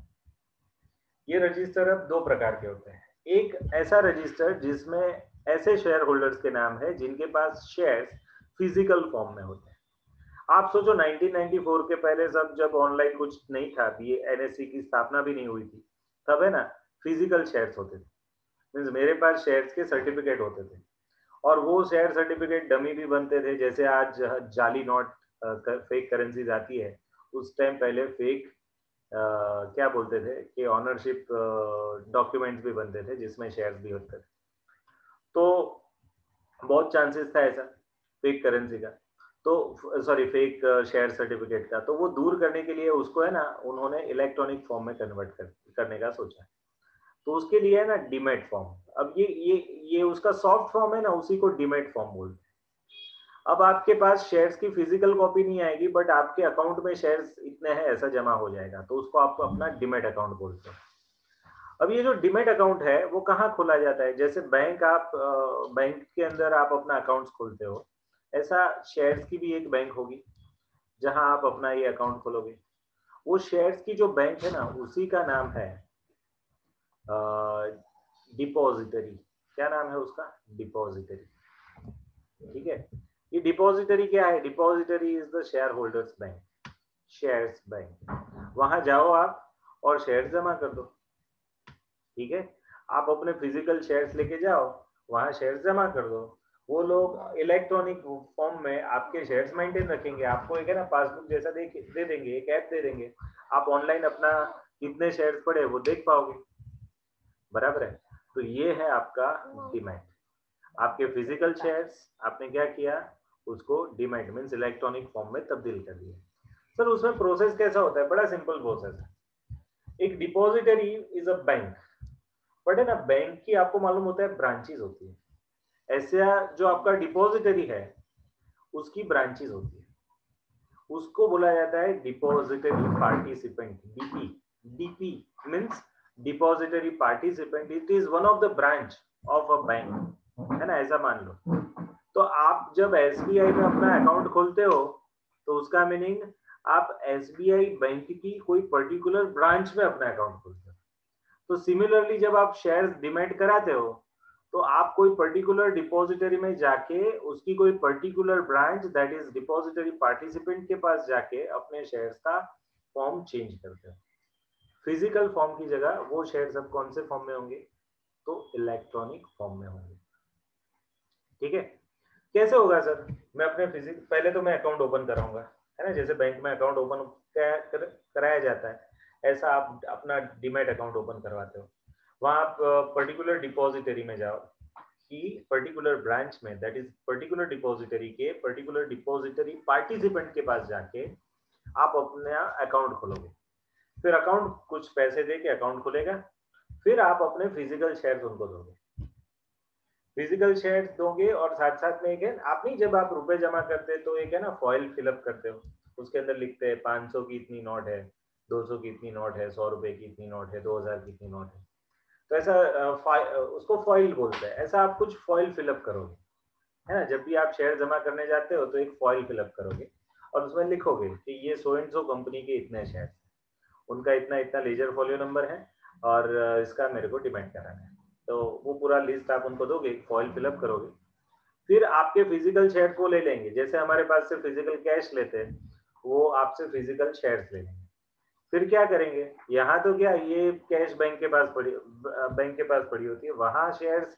ये रजिस्टर अब दो प्रकार के होते हैं, एक ऐसा रजिस्टर जिसमें ऐसे शेयर होल्डर्स के नाम है जिनके पास शेयर्स फिजिकल फॉर्म में होते हैं। आप सोचो 1994 के पहले सब, जब ऑनलाइन कुछ नहीं था, ये एनएससी की स्थापना भी नहीं हुई थी, तब है ना फिजिकल शेयर्स होते थे, मीन्स मेरे पास शेयर्स के सर्टिफिकेट होते थे, और वो शेयर सर्टिफिकेट डमी भी बनते थे, जैसे आज जाली नोट फेक करेंसीज आती है, उस टाइम पहले फेक क्या बोलते थे कि ऑनरशिप डॉक्यूमेंट्स भी बनते थे जिसमें शेयर्स भी होते थे। तो बहुत चांसेस था ऐसा फेक करेंसी का, तो सॉरी फेक शेयर सर्टिफिकेट का, तो वो दूर करने के लिए उसको है ना उन्होंने इलेक्ट्रॉनिक फॉर्म में कन्वर्ट करने का सोचा। तो उसके लिए है ना डीमैट फॉर्म, अब ये उसका सॉफ्ट फॉर्म है ना, उसी को डीमैट फॉर्म बोलते हैं। अब आपके पास शेयर्स की फिजिकल कॉपी नहीं आएगी, बट आपके अकाउंट में शेयर्स इतने हैं ऐसा जमा हो जाएगा, तो उसको आपको अपना डीमैट अकाउंट बोलते हैं। अब ये जो डीमैट अकाउंट है वो कहाँ खोला जाता है, जैसे बैंक, आप बैंक के अंदर आप अपना अकाउंट खोलते हो, ऐसा शेयर्स की भी एक बैंक होगी जहां आप अपना ये अकाउंट खोलोगे। वो शेयर्स की जो बैंक है ना उसी का नाम है डिपॉजिटरी। क्या नाम है उसका, डिपॉजिटरी, ठीक है। ये डिपॉजिटरी क्या है, depository is the share holders bank, shares bank. वहां जाओ आप और शेयर जमा कर दो, ठीक है। आप अपने फिजिकल शेयर्स लेके जाओ, वहां शेयर्स जमा कर दो, वो लोग इलेक्ट्रॉनिक फॉर्म में आपके शेयर्स मेंटेन रखेंगे, आपको एक है ना पासबुक जैसा दे देंगे, एक ऐप दे देंगे, आप ऑनलाइन अपना कितने शेयर्स पड़े वो देख पाओगे, बराबर है। तो ये है आपका डीमैट, आपके फिजिकल शेयर्स आपने क्या किया, उसको डीमैट मीन्स इलेक्ट्रॉनिक फॉर्म में तब्दील कर दिया। सर उसमें प्रोसेस कैसा होता है, बड़ा सिंपल प्रोसेस है। एक depository is a bank, but है ना बैंक की आपको मालूम होता है ब्रांचेस होती है, ऐसा जो आपका डिपॉजिटरी है उसकी ब्रांचेस होती है, उसको बोला जाता है depository participant, DP. DP means depository participant, it is one of the branch of a bank, है ना, ऐसा मान लो। तो आप जब एसबीआई में अपना अकाउंट खोलते हो तो उसका मीनिंग आप एसबीआई बैंक की कोई पर्टिकुलर ब्रांच में अपना अकाउंट खोलते हो। तो सिमिलरली जब आप शेयर्स डिमैट कराते हो तो आप कोई पर्टिकुलर डिपॉजिटरी में जाके उसकी कोई particular branch that is depository participant के पास जाके अपने शेयर्स का फॉर्म चेंज करते हो। फिजिकल फॉर्म की जगह वो शेयर्स अब कौन से फॉर्म में होंगे, तो इलेक्ट्रॉनिक फॉर्म में होंगे, ठीक है। कैसे होगा सर, मैं अपने पहले तो मैं अकाउंट ओपन कराऊंगा, है ना, जैसे बैंक में अकाउंट ओपन कराया जाता है, ऐसा आप अपना डीमैट अकाउंट ओपन करवाते हो। वहां आप पर्टिकुलर डिपॉजिटरी में जाओ कि पर्टिकुलर ब्रांच में, दैट इज पर्टिकुलर डिपॉजिटरी के पर्टिकुलर डिपॉजिटरी पार्टिसिपेंट के पास जाके आप अपना अकाउंट खोलोगे। फिर अकाउंट कुछ पैसे दे के अकाउंट खुलेगा। फिर आप अपने फिजिकल शेयर्स उनको दोगे, फिजिकल शेयर्स दोगे। और साथ साथ में एक है, आप नहीं, जब आप रुपए जमा करते हैं तो एक है ना फॉइल फिलअप करते हो, उसके अंदर लिखते हैं 500 की इतनी नोट है, 200 की इतनी नोट है, 100 रुपए की इतनी नोट है, 2000 की इतनी नोट है। तो ऐसा उसको फॉइल बोलते हैं। ऐसा आप कुछ फॉइल फिलअप करोगे, है ना। जब भी आप शेयर जमा करने जाते हो तो एक फॉइल फिलअप करोगे और उसमें लिखोगे कि ये सो एंड सो कंपनी के इतने शेयर, उनका इतना इतना लेजर फॉलियो नंबर है और इसका मेरे को डिमांड कराना है। तो वो पूरा लिस्ट आप उनको दोगे, फॉइल फिलअप करोगे। फिर आपके फिजिकल शेयर को ले लेंगे, जैसे हमारे पास से फिजिकल कैश लेते हैं, वो आपसे फिजिकल शेयर्स ले लेंगे। फिर क्या करेंगे, यहाँ तो क्या ये कैश बैंक के पास पड़ी होती है, वहां शेयर्स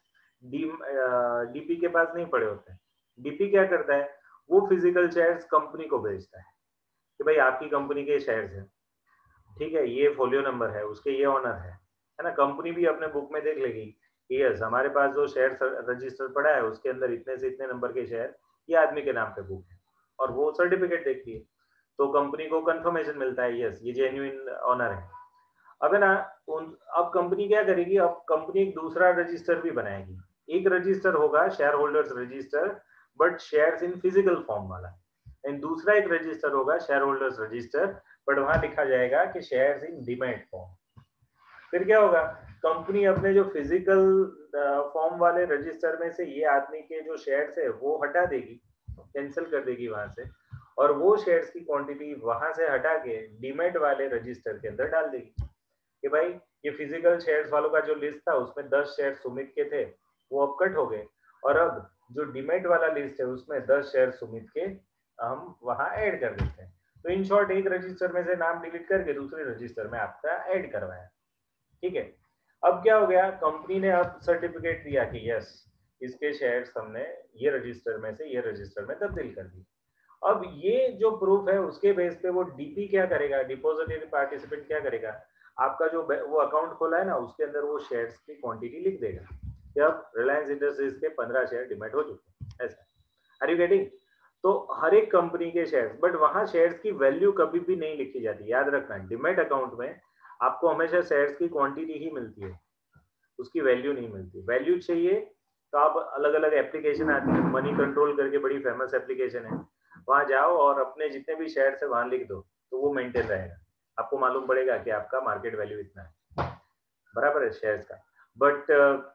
डीपी के पास नहीं पड़े होते हैं। डीपी क्या करता है, वो फिजिकल शेयर्स कंपनी को भेजता है कि भाई आपकी कंपनी के शेयर्स हैं, ठीक है, ये फोलियो नंबर है, उसके ये ऑनर है ना। कंपनी भी अपने बुक में देख लेगी कि यस हमारे पास जो शेयर रजिस्टर पड़ा है उसके अंदर इतने से इतने नंबर के शेयर ये आदमी के नाम पे बुक है, और वो सर्टिफिकेट देखती है। तो कंपनी को कंफर्मेशन मिलता है यस ये जेन्युइन ऑनर है। अब है ना, अब कंपनी क्या करेगी, अब कंपनी एक दूसरा रजिस्टर भी बनाएगी। एक रजिस्टर होगा share holders register, but shares in physical form वाला। एंड दूसरा एक रजिस्टर होगा शेयर होल्डर्स रजिस्टर, बट वहां लिखा जाएगा कि शेयर्स इन डीमैट फॉर्म। फिर क्या होगा, कंपनी अपने जो फिजिकल फॉर्म वाले रजिस्टर में से ये आदमी के जो शेयर्स है वो हटा देगी, कैंसिल कर देगी वहां से, और वो शेयर्स की क्वांटिटी वहां से हटा के डीमैट वाले रजिस्टर के अंदर डाल देगी कि भाई ये फिजिकल शेयर्स वालों का जो लिस्ट था उसमें 10 शेयर सुमित के थे, वो अब कट हो गए, और अब जो डीमैट वाला लिस्ट है उसमें 10 शेयर सुमित के हम वहां ऐड कर देते हैं। तो इन शॉर्ट एक रजिस्टर में से नाम डिलीट करके दूसरे रजिस्टर में आपका ऐड करवाया, ठीक है। अब क्या हो गया, कंपनी ने अब सर्टिफिकेट दिया कि यस इसके शेयर्स हमने ये रजिस्टर में से ये रजिस्टर में तब्दील कर दी। अब ये जो प्रूफ है उसके बेस पे वो डीपी क्या करेगा, डिपॉजिटरी पार्टिसिपेंट क्या करेगा, आपका जो वो अकाउंट खोला है ना उसके अंदर वो शेयर्स की क्वांटिटी लिख देगा कि अब रिलायंस इंडस्ट्रीज के 15 शेयर डिमेट हो चुके हैं, ऐसा। Are you getting. तो हर एक कंपनी के शेयर्स, बट वहां शेयर्स की वैल्यू कभी भी नहीं लिखी जाती, याद रखना। डिमेट अकाउंट में आपको हमेशा शेयर्स की क्वांटिटी ही मिलती है, उसकी वैल्यू नहीं मिलती। वैल्यू चाहिए तो आप अलग अलग एप्लीकेशन आती है, मनी कंट्रोल करके बड़ी फेमस एप्लीकेशन है, वहां जाओ और अपने जितने भी शेयर्स है वहां लिख दो, तो वो मेंटेन रहेगा। आपको मालूम पड़ेगा कि आपका मार्केट वैल्यू इतना है, बराबर है शेयर्स का। बट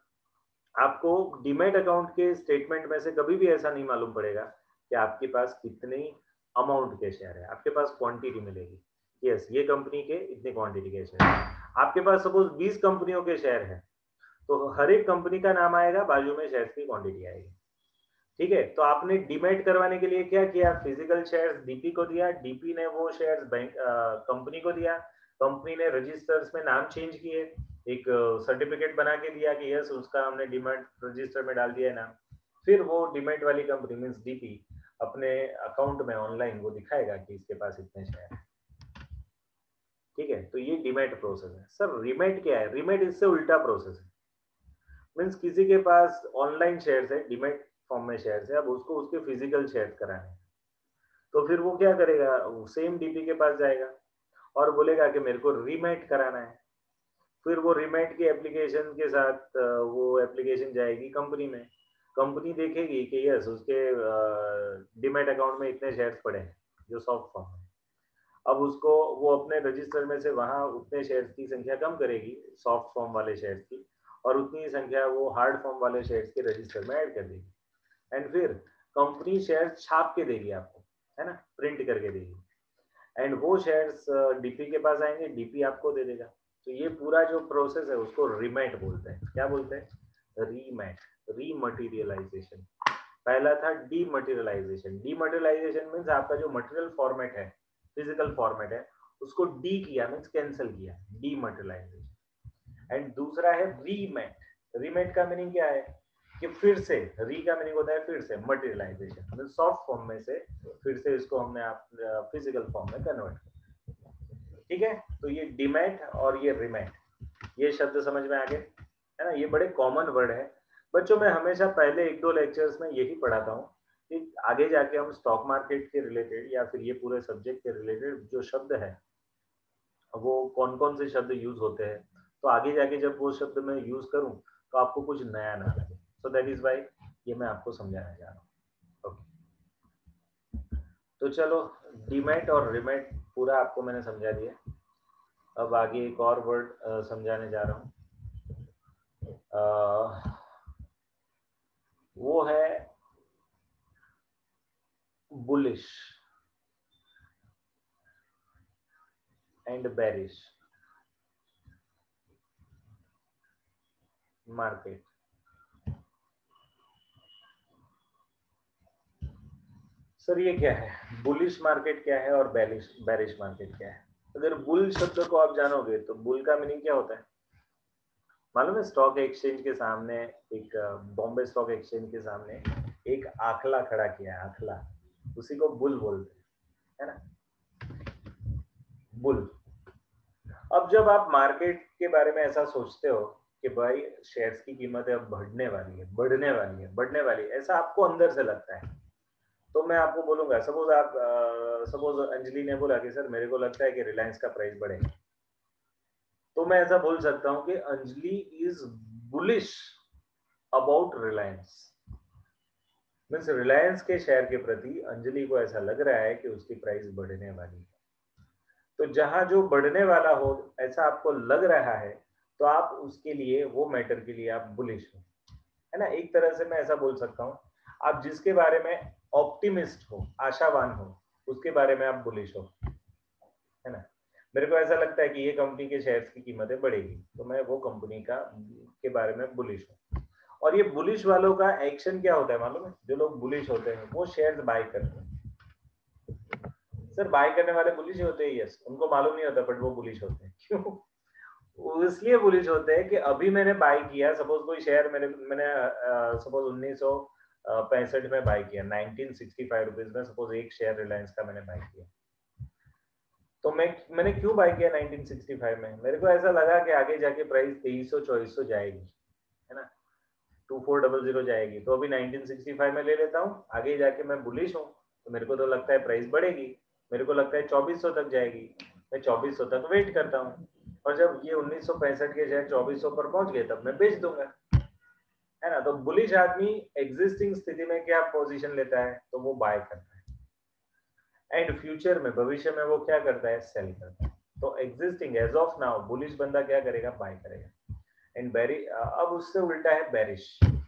आपको डीमैट अकाउंट के स्टेटमेंट में से कभी भी ऐसा नहीं मालूम पड़ेगा कि आपके पास कितनी अमाउंट के शेयर है, आपके पास क्वांटिटी मिलेगी। यस ये कंपनी के इतनी क्वांटिटी के शेयर, आपके पास सपोज 20 कंपनियों के शेयर है, तो हर एक कंपनी का नाम आएगा, बाजू में शेयर्स की क्वांटिटी आएगी, ठीक है। तो आपने डीमैट करवाने के लिए क्या किया, फिजिकल शेयर्स डीपी को दिया, डीपी ने वो शेयर्स बैंक कंपनी को दिया, कंपनी ने रजिस्टर्स में नाम चेंज किए, एक सर्टिफिकेट बना के दिया कि यस उसका हमने डीमैट रजिस्टर में डाल दिया है नाम। फिर वो डीमैट वाली कंपनी मींस डीपी अपने अकाउंट में ऑनलाइन वो दिखाएगा कि इसके पास इतने शेयर है, ठीक है। तो ये डीमैट प्रोसेस है। सर रिमेट क्या है, रिमेट इससे उल्टा प्रोसेस है। मीन्स किसी के पास ऑनलाइन शेयर्स है, डीमैट फॉर्म में शेयर्स है, अब उसको उसके फिजिकल शेयर्स कराने हैं, तो फिर वो क्या करेगा, सेम डीपी के पास जाएगा और बोलेगा कि मेरे को रीमेट कराना है। फिर वो रीमेट की एप्लीकेशन के साथ वो एप्लीकेशन जाएगी कंपनी में, कंपनी देखेगी कि यस उसके डीमैट अकाउंट में इतने शेयर्स पड़े हैं जो सॉफ्ट फॉर्म है। अब उसको वो अपने रजिस्टर में से वहां उतने शेयर्स की संख्या कम करेगी सॉफ्ट फॉर्म वाले शेयर्स की, और उतनी संख्या वो हार्ड फॉर्म वाले शेयर्स के रजिस्टर में ऐड कर देगी। एंड फिर कंपनी शेयर छाप के देगी आपको, है ना, प्रिंट करके देगी, एंड वो शेयर्स डीपी के पास आएंगे, डीपी आपको दे देगा। तो ये पूरा जो प्रोसेस है उसको रिमेट बोलते हैं। क्या बोलते हैं, रीमेट, रीमटेरियलाइजेशन। पहला था डीमटेरियलाइजेशन। डीमटेरियलाइजेशन मीन्स आपका जो मटेरियल फॉर्मेट है, फिजिकल फॉर्मेट है, उसको डी किया मीन्स कैंसिल किया, डीमटेरियलाइजेशन। एंड दूसरा है रीमेट। रीमेट का मीनिंग क्या है कि फिर से, री का मीनिंग होता है फिर से, मटेरियलाइजेशन मतलब सॉफ्ट फॉर्म में से फिर से इसको हमने आप फिजिकल फॉर्म में कन्वर्ट किया, ठीक है। तो ये डिमेट और ये रिमेट, ये शब्द समझ में आ गए। है ना, ये बड़े कॉमन वर्ड है बच्चों। मैं हमेशा पहले 1-2 लेक्चर्स में यही पढ़ाता हूँ कि आगे जाके हम स्टॉक मार्केट के रिलेटेड या फिर ये पूरे सब्जेक्ट के रिलेटेड जो शब्द है वो कौन कौन से शब्द यूज होते हैं, तो आगे जाके जब वो शब्द मैं यूज करूं तो आपको कुछ नया ना लगे। सो दैट इज वाई ये मैं आपको समझाना चाह रहा हूँ। ओके, तो चलो डीमैट और रिमेट पूरा आपको मैंने समझा दिया। अब आगे एक और वर्ड समझाने जा रहा हूँ, वो है bullish and bearish market. Sir ये क्या है, बुलिश मार्केट क्या है और बेरिश मार्केट क्या है? अगर बुल शब्द को आप जानोगे तो बुल का मीनिंग क्या होता है मालूम है? स्टॉक एक्सचेंज के सामने एक बॉम्बे स्टॉक एक्सचेंज के सामने एक आखला खड़ा किया है, आखला, उसी को बुल बोलते हैं, है ना, बुल। अब जब आप मार्केट के बारे में ऐसा सोचते हो कि भाई शेयर्स की कीमतें अब बढ़ने वाली है, बढ़ने वाली है, बढ़ने वाली है, ऐसा आपको अंदर से लगता है, तो मैं आपको बोलूंगा, सपोज अंजलि ने बोला कि सर मेरे को लगता है कि रिलायंस का प्राइस बढ़ेगा, तो मैं ऐसा बोल सकता हूं कि Anjali is bullish about Reliance. Means Reliance के शेयर के प्रति अंजलि को ऐसा लग रहा है कि उसकी प्राइस बढ़ने वाली है। तो जहां जो बढ़ने वाला हो ऐसा आपको लग रहा है तो आप उसके लिए, वो मैटर के लिए आप बुलिश हो, है ना। एक तरह से मैं ऐसा बोल सकता हूँ, आप जिसके बारे में ऑप्टिमिस्ट हो, आशावान हो, उसके बारे में आप बुलिश हो, है ना। मेरे को ऐसा लगता है कि ये कंपनी के शेयर्स की कीमतें बढ़ेगी, तो मैं वो कंपनी का के बारे में बुलिश हूँ। और ये बुलिश वालों का एक्शन क्या होता है मालूम है? जो लोग बुलिश होते हैं वो शेयर्स बाय करते हैं। सर बाय करने वाले बुलिश होते हैं, यस, उनको मालूम नहीं होता बट वो बुलिश होते हैं। क्यों? इसलिए बुलिश होते हैं कि अभी मैंने बाय किया, सपोज कोई शेयर मैंने सपोज 1965 में बाय किया, 1965 रुपीज में सपोज एक शेयर रिलायंस का मैंने बाय किया, तो मैंने क्यों बाय किया 1965 में? मेरे को ऐसा लगा कि आगे जाके प्राइस 2300-2400 जाएगी, है ना, 2400 जाएगी, तो अभी 1965 में ले लेता हूँ, आगे जाके मैं बुलिश हूँ तो मेरे को तो लगता है प्राइस बढ़ेगी, मेरे को लगता है 2400 तक जाएगी, मैं 2400 तक वेट करता हूँ, और जब ये 1965 के शेयर 2400 पर पहुंच गए तब मैं बेच दूंगा, है ना। तो बुलिश आदमी एग्जिस्टिंग स्थिति में क्या पोजीशन लेता है, तो वो बाय करता है, एंड फ्यूचर में, भविष्य में वो क्या करता है, सेल करता है। तो existing as of now bullish बंदा क्या करेगा, बाय करेगा। एंड अब उससे उल्टा है बेरिश।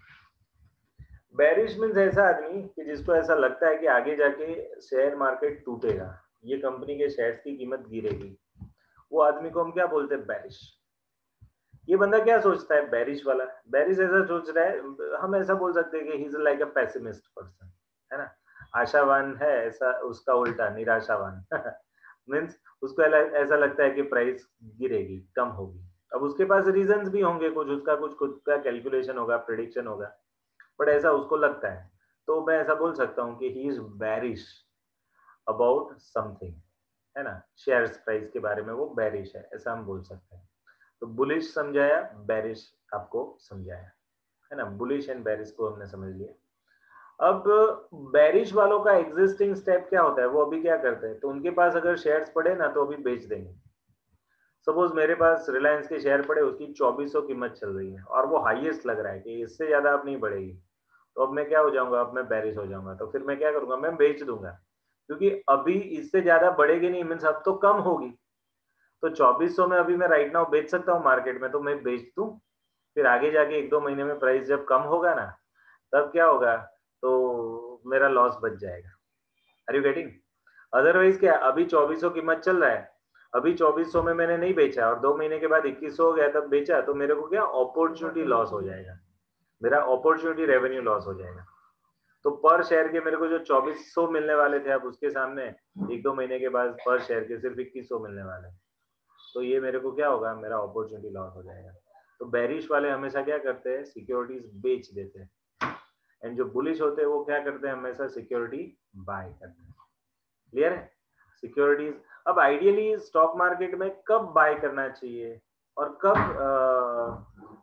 बेरिश मीन्स ऐसा आदमी कि जिसको ऐसा लगता है कि आगे जाके शेयर मार्केट टूटेगा, ये कंपनी के शेयर्स की कीमत गिरेगी, वो आदमी को हम क्या बोलते हैं, बेरिश। ये बंदा क्या सोचता है, बेरिश वाला, बेरिश ऐसा सोच रहा है, हम ऐसा बोल सकते हैं कि he is like a pessimist person, है ना। आशावान है, ऐसा उसका उल्टा निराशावान। मीन्स उसको ऐसा लगता है कि प्राइस गिरेगी, कम होगी। अब उसके पास रीजंस भी होंगे कुछ, उसका कुछ खुद का कैलकुलेशन होगा, प्रिडिक्शन होगा, बट ऐसा उसको लगता है, तो मैं ऐसा बोल सकता हूँ कि he is bearish about something, है ना, शेयर्स प्राइस के बारे में वो बेरिश है, ऐसा हम बोल सकते हैं। तो बुलिश समझाया, बेरिश आपको समझाया, है ना। बुलिश एंड बेरिश को हमने समझ लिया। अब बेरिश वालों का एग्जिस्टिंग स्टेप क्या होता है, वो अभी क्या करते हैं, तो उनके पास अगर शेयर्स पड़े ना तो अभी बेच देंगे। सपोज मेरे पास रिलायंस के शेयर पड़े, उसकी 2400 कीमत चल रही है और वो हाईएस्ट लग रहा है कि इससे ज्यादा अब नहीं बढ़ेगी, तो अब मैं क्या हो जाऊंगा, अब मैं बेरिश हो जाऊंगा, तो फिर मैं क्या करूंगा, मैं बेच दूंगा, क्योंकि अभी इससे ज्यादा बढ़ेगी नहीं, मीन्स अब तो कम होगी। तो 2400 में अभी मैं राइट नाउ बेच सकता हूँ मार्केट में, तो मैं बेच दूं, फिर आगे जाके 1-2 महीने में प्राइस जब कम होगा ना, तब क्या होगा, तो मेरा लॉस बच जाएगा। Are you getting? अदरवाइज क्या, अभी 2400 कीमत चल रहा है, अभी 2400 में मैंने नहीं बेचा और 2 महीने के बाद 2100 हो गया तब बेचा, तो मेरे को क्या अपॉर्चुनिटी लॉस हो जाएगा, मेरा अपॉर्चुनिटी रेवेन्यू लॉस हो जाएगा। तो पर शेयर के मेरे को जो 2400 मिलने वाले थे, अब उसके सामने 1-2 महीने के बाद पर शेयर के सिर्फ 2100 मिलने वाले, तो ये मेरे को क्या होगा, मेरा अपॉर्चुनिटी लॉस हो जाएगा। तो बेरिश वाले हमेशा क्या करते हैं, सिक्योरिटीज बेच देते हैं, एंड जो बुलिश होते हैं वो क्या करते हैं, हमेशा सिक्योरिटी बाय करते हैं। क्लियर है? सिक्योरिटीज। अब आइडियली स्टॉक मार्केट में कब बाय करना चाहिए और कब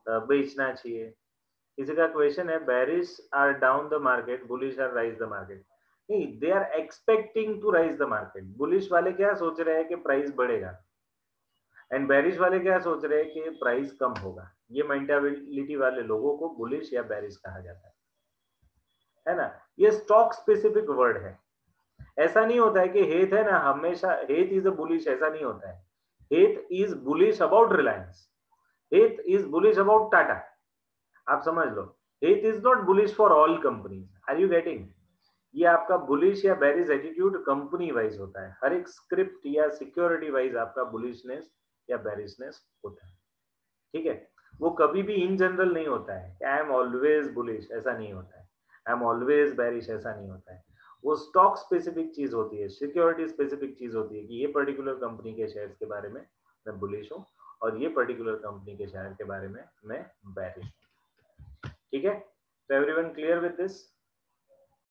बेचना चाहिए। किसी का क्वेश्चन है bearish are down the market, bullish are rise the market. नहीं, they are expecting to rise the market. Bullish वाले क्या सोच रहे हैं कि प्राइस बढ़ेगा, एंड बेरिश वाले क्या सोच रहे हैं कि प्राइस कम होगा। ये मेंटालिटी वाले लोगों को बुलिश या बेरिश कहा जाता है ना। ये स्टॉक स्पेसिफिक वर्ड है। ऐसा नहीं होता है कि हेथ है ना हमेशा हेथ इज अ बुलिश, ऐसा नहीं होता है। He is bullish about Reliance, he is bullish about Tata, आप समझ लो। He is not bullish for all companies. Are you getting? ये आपका बुलिश या बेरिश एटीट्यूड कंपनी वाइज होता है। हर एक स्क्रिप्ट या सिक्योरिटी वाइज आपका बुलिशनेस या बेरिशनेस होता है, ठीक है। वो कभी भी इन जनरल नहीं होता है आई एम ऑलवेज बुलिश, ऐसा नहीं होता है। आई एम ऑलवेज बेरिश, ऐसा नहीं होता है। वो स्टॉक स्पेसिफिक चीज होती है, सिक्योरिटी स्पेसिफिक चीज होती है कि ये पर्टिकुलर कंपनी के शेयर्स के बारे में मैं बुलिश हूँ और ये पर्टिकुलर कंपनी के शेयर के बारे में मैं बेरिश हूँ, ठीक है। तो एवरीवन क्लियर विद दिस?